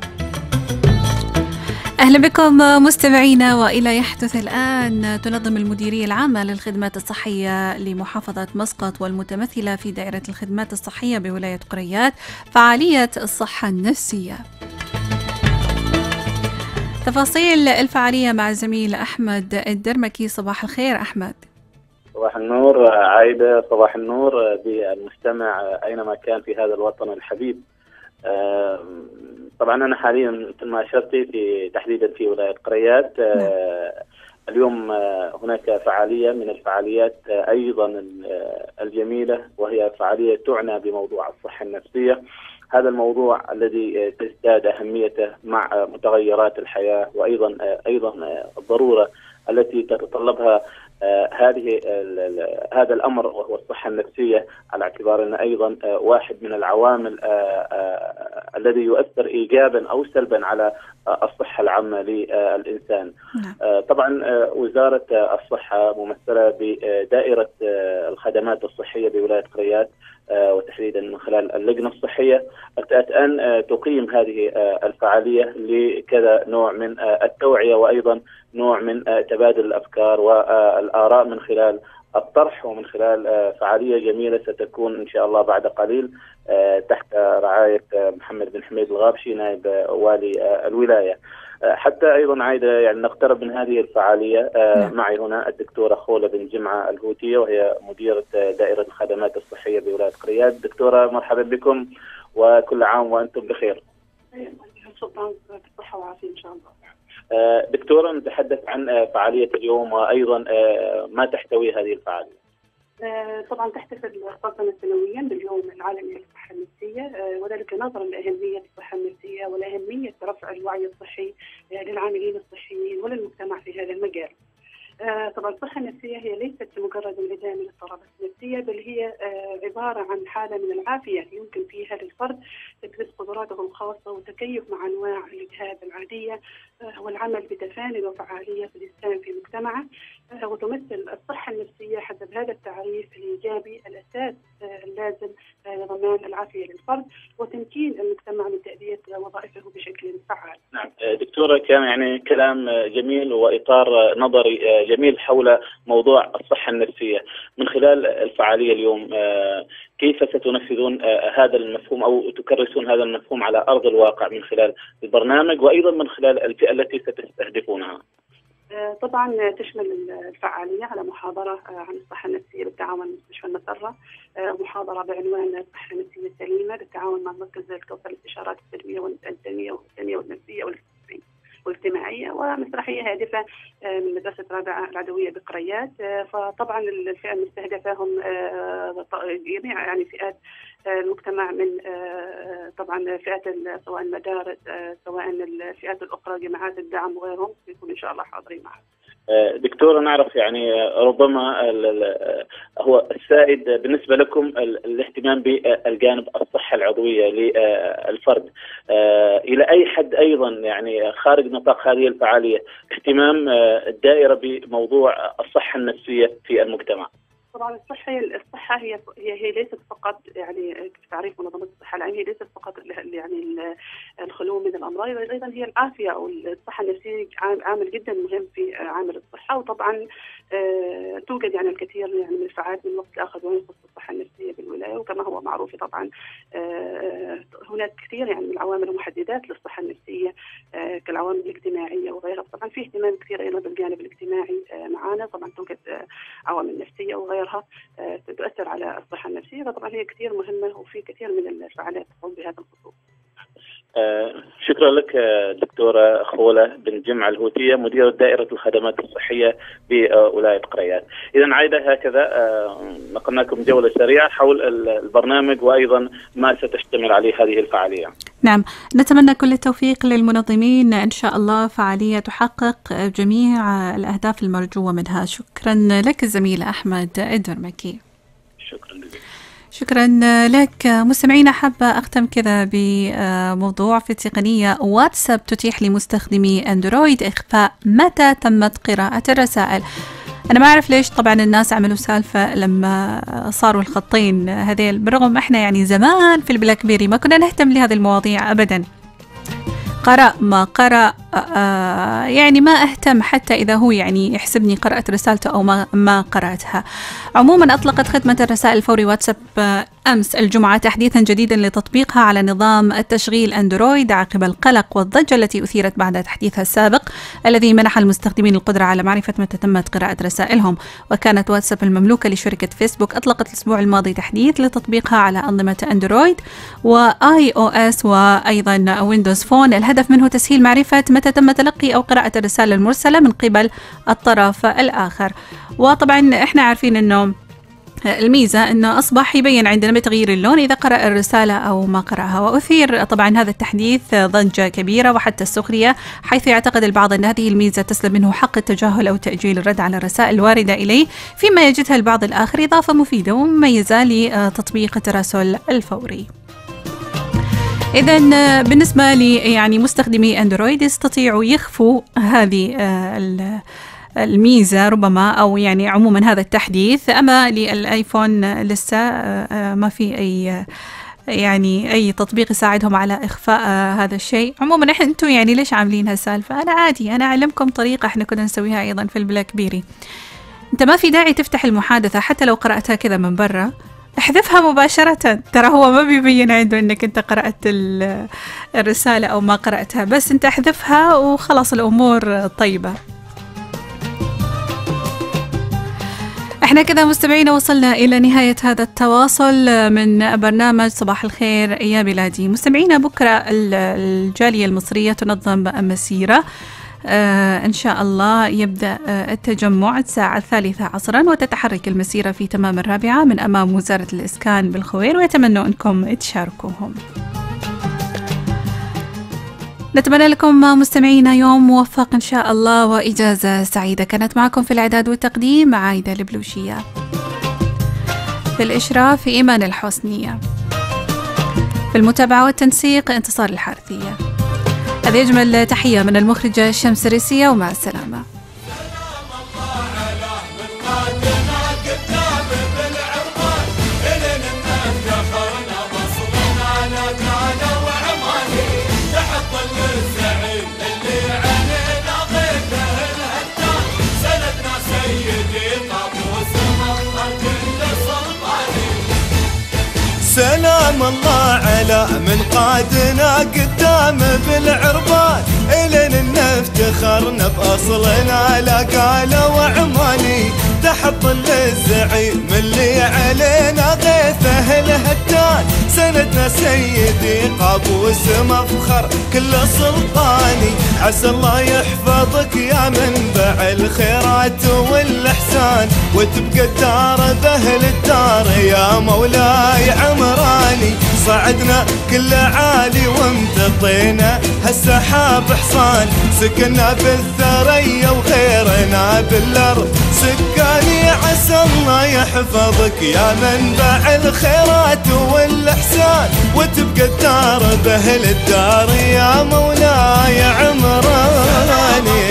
أهلا بكم مستمعينا وإلى يحدث الآن. تنظم المديرية العامة للخدمات الصحية لمحافظة مسقط والمتمثلة في دائرة الخدمات الصحية بولاية قريات فعالية الصحة النفسية. تفاصيل الفعالية مع الزميل أحمد الدرمكي. صباح الخير أحمد. صباح النور عايدة، صباح النور بالمستمع أينما كان في هذا الوطن الحبيب. طبعا أنا حاليا مثل ما أشرتي في تحديدا في ولاية قريات. اليوم هناك فعالية من الفعاليات أيضا الجميلة، وهي فعالية تعنى بموضوع الصحة النفسية. هذا الموضوع الذي تزداد أهميته مع متغيرات الحياة، وأيضا أيضا الضرورة التي تتطلبها هذه هذا الأمر، وهو الصحة النفسية، على اعتبار أن أيضا واحد من العوامل الذي يؤثر إيجابا أو سلبا على الصحة العامة للإنسان. طبعا وزارة الصحة ممثلة بدائرة الخدمات الصحية بولاية قريات، وتحديدا من خلال اللجنة الصحية، ابتدأت أن تقيم هذه الفعالية لكذا نوع من التوعية، وأيضا نوع من تبادل الأفكار والآراء من خلال الطرح، ومن خلال فعالية جميلة ستكون إن شاء الله بعد قليل تحت رعاية محمد بن حميد الغابشي نائب والي الولاية. حتى أيضا عايدة يعني نقترب من هذه الفعالية، معي هنا الدكتورة خولة بن جمعة الهوتية، وهي مديرة دائرة الخدمات الصحية بولاية قريات. دكتورة مرحبا بكم وكل عام وأنتم بخير. بالصحة والعافية إن شاء الله. دكتورة، نتحدث عن فعالية اليوم وأيضا ما تحتوي هذه الفعالية. طبعا تحتفل خاصة سنويا باليوم العالمي للصحة النفسية، وذلك نظرا لأهمية الصحة النفسية ولأهمية رفع الوعي الصحي للعاملين الصحيين وللمجتمع في هذا المجال. طبعا الصحة النفسية هي ليست مجرد انعدام من الاضطرابات النفسية، بل هي عبارة عن حالة من العافية يمكن فيها للفرد تكتسب قدراته الخاصة وتكيف مع أنواع الاجهاد العادية، والعمل بتفاني وفعالية في الإسهام في مجتمعه. وتمثل الصحة النفسية حسب هذا التعريف الإيجابي الأساس اللازم لضمان العافية للفرد وتمكين المجتمع من تأدية وظائفه بشكل فعال. نعم دكتورة، كان يعني كلام جميل وإطار نظري جميل حول موضوع الصحة النفسية. من خلال الفعالية اليوم كيف ستنفذون هذا المفهوم أو تكرسون هذا المفهوم على أرض الواقع من خلال البرنامج وأيضا من خلال الفئة التي ستستهدفونها؟ طبعا تشمل الفعالية على محاضرة عن الصحة النفسية بالتعاون مع مستشفى المسرة، محاضرة بعنوان الصحة النفسية السليمة بالتعاون مع مركز الكوثر للاستشارات التنمية والتنمية والتنمية والنفسية والاجتماعية، ومسرحية هادفة من مدرسة رابعة العدوية بقريات. فطبعا الفئة المستهدفة هم جميع يعني فئات المجتمع، من طبعا فئات سواء المدارس سواء الفئات الأخرى جماعات الدعم وغيرهم يكون إن شاء الله حاضرين معنا. دكتورة نعرف يعني ربما هو السائد بالنسبة لكم الاهتمام بالجانب الصحة العضوية للفرد، إلى أي حد أيضا يعني خارج نطاق هذه الفعالية اهتمام الدائرة بموضوع الصحة النفسية في المجتمع؟ طبعا الصحة الصحة هي هي هي ليست فقط يعني تعريف منظمة الصحة العالمية، هي ليست فقط يعني الخلو من الأمراض، أيضا هي العافية أو الصحة النفسية عامل جدا مهم في عامل الصحة. وطبعا توجد يعني الكثير يعني من الفعاليات من وقت لآخر يخص الصحة النفسية بالولاية، وكما هو معروف طبعا هناك كثير يعني من العوامل المحددات للصحة النفسية كالعوامل الاجتماعية وغيرها. طبعا في اهتمام كثير أيضا بالجانب الاجتماعي معنا، طبعا توجد عوامل نفسية وغيرها تؤثر على الصحة النفسية، فطبعا هي كثير مهمة وفي كثير من الفعاليات تقوم بهذا الخصوص. آه شكرا لك دكتورة خولة بن جمعة الهوتية مديرة دائرة الخدمات الصحية بولاية قريات. إذا عايدة هكذا آه نقلناكم جولة سريعة حول البرنامج وأيضا ما ستشتمل عليه هذه الفعالية. نعم، نتمنى كل التوفيق للمنظمين، إن شاء الله فعالية تحقق جميع الأهداف المرجوة منها. شكرا لك الزميل أحمد الدرمكي. شكرا لك. شكرا لك. مستمعينا، حابة أختم كذا بموضوع في تقنية واتساب تتيح لمستخدمي أندرويد إخفاء متى تمت قراءة الرسائل. أنا ما أعرف ليش طبعا الناس عملوا سالفة لما صاروا الخطين هذيل، برغم إحنا يعني زمان في البلاك بيري ما كنا نهتم لهذه المواضيع أبدا. قرأ ما قرأ آه يعني ما أهتم حتى إذا هو يعني يحسبني قرأت رسالته أو ما, ما قرأتها. عموما أطلقت خدمة الرسائل الفوري واتساب آه أمس الجمعة تحديثا جديدا لتطبيقها على نظام التشغيل أندرويد عقب القلق والضجة التي أثيرت بعد تحديثها السابق الذي منح المستخدمين القدرة على معرفة متى تمت قراءة رسائلهم. وكانت واتساب المملوكة لشركة فيسبوك أطلقت الأسبوع الماضي تحديث لتطبيقها على أنظمة أندرويد وآي أو إس وأيضا ويندوز فون، الهدف منه تسهيل معرفة متى تم تلقي أو قراءة الرسالة المرسلة من قبل الطرف الآخر. وطبعا احنا عارفين أنه الميزة أنه أصبح يبين عندنا بتغيير اللون إذا قرأ الرسالة أو ما قرأها. وأثير طبعا هذا التحديث ضجة كبيرة وحتى السخرية، حيث يعتقد البعض أن هذه الميزة تسلب منه حق التجاهل أو تأجيل الرد على الرسائل الواردة إليه، فيما يجدها البعض الآخر إضافة مفيدة ومميزة لتطبيق التراسل الفوري. إذن بالنسبة لي يعني مستخدمي أندرويد يستطيعوا يخفوا هذه الميزة ربما، أو يعني عموما هذا التحديث. أما للآيفون لسه ما في أي يعني أي تطبيق يساعدهم على إخفاء هذا الشيء. عموما إحنا أنتم يعني ليش عاملين هالسالفة؟ أنا عادي، أنا أعلمكم طريقة إحنا كنا نسويها أيضا في البلاك بيري. أنت ما في داعي تفتح المحادثة حتى لو قرأتها كذا من برا، احذفها مباشرة، ترى هو ما بيبين عنده انك انت قرأت الرسالة او ما قرأتها، بس انت احذفها وخلاص الامور طيبة. احنا كذا مستمعينا وصلنا الى نهاية هذا التواصل من برنامج صباح الخير يا بلادي. مستمعينا، بكرة الجالية المصرية تنظم مسيرة آه إن شاء الله، يبدأ آه التجمع الساعة الثالثة عصرا وتتحرك المسيرة في تمام الرابعة من أمام وزارة الإسكان بالخوير، ويتمنى أنكم تشاركوهم. نتمنى لكم مستمعينا يوم موفق إن شاء الله وإجازة سعيدة. كانت معكم في الإعداد والتقديم عايدة البلوشية، في الإشراف في إيمان الحسنية، في المتابعة والتنسيق انتصار الحارثية. هذه أجمل تحية من المخرجة الشمس الريسية، ومع السلامة. سلام الله على من قادنا قدام بالعربان، إلين نفتخرنا بأصلنا لا قالوا وعماني، تحت ظل الزعيم اللي علينا غيثه الهتان، سندنا سيدي قابوس مفخر كل سلطاني، عسى الله يحفظك يا منبع الخيرات والإحسان، وتبقى الدار بأهل الدار يا مولاي عمراني. صعدنا كل عالي وامتطينا هالسحاب حصان سكننا بالثريا وغيرنا بالارض سكاني عسى الله يحفظك يا منبع الخيرات والاحسان وتبقى الدار باهل الدار يا مولاي عمراني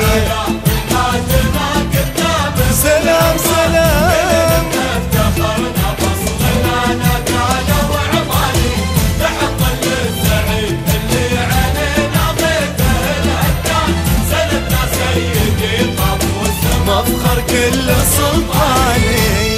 سلام سلام افتخرنا فصلنا نقاله وعماني تحط للسعيد اللي علينا بيته الهدان سندنا سيدي قبوس مفخر كل سلطاني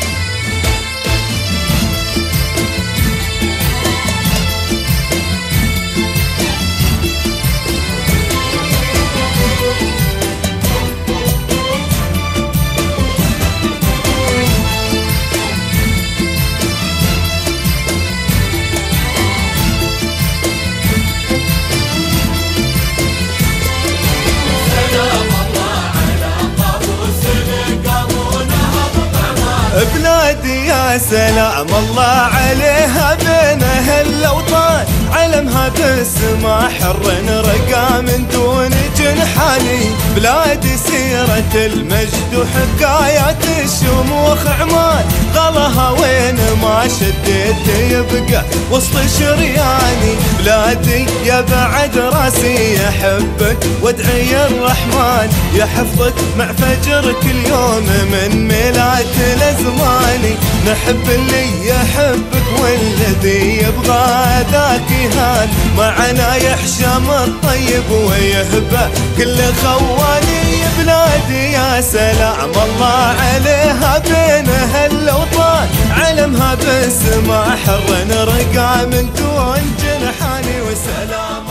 بلادي يا سلام الله عليها بين اهل الاوطان علمها بالسما حر رقى من دون جنحاني بلادي سيرة المجد وحكايات الشموخ عمان غلها وين ما شديت يبقى وسط شرياني بلادي يا بعد راسي يحبك وادعي الرحمن يحفظك مع فجر كل يوم من ميلاد الازماني نحب اللي يحبك والذي يبغى ذاك يهان معنا يحشم الطيب ويهبه كل خواني بلادي يا سلام الله عليها بين اهل الاوطان علمها بالسما حر رقى من دون جنحاني وسلام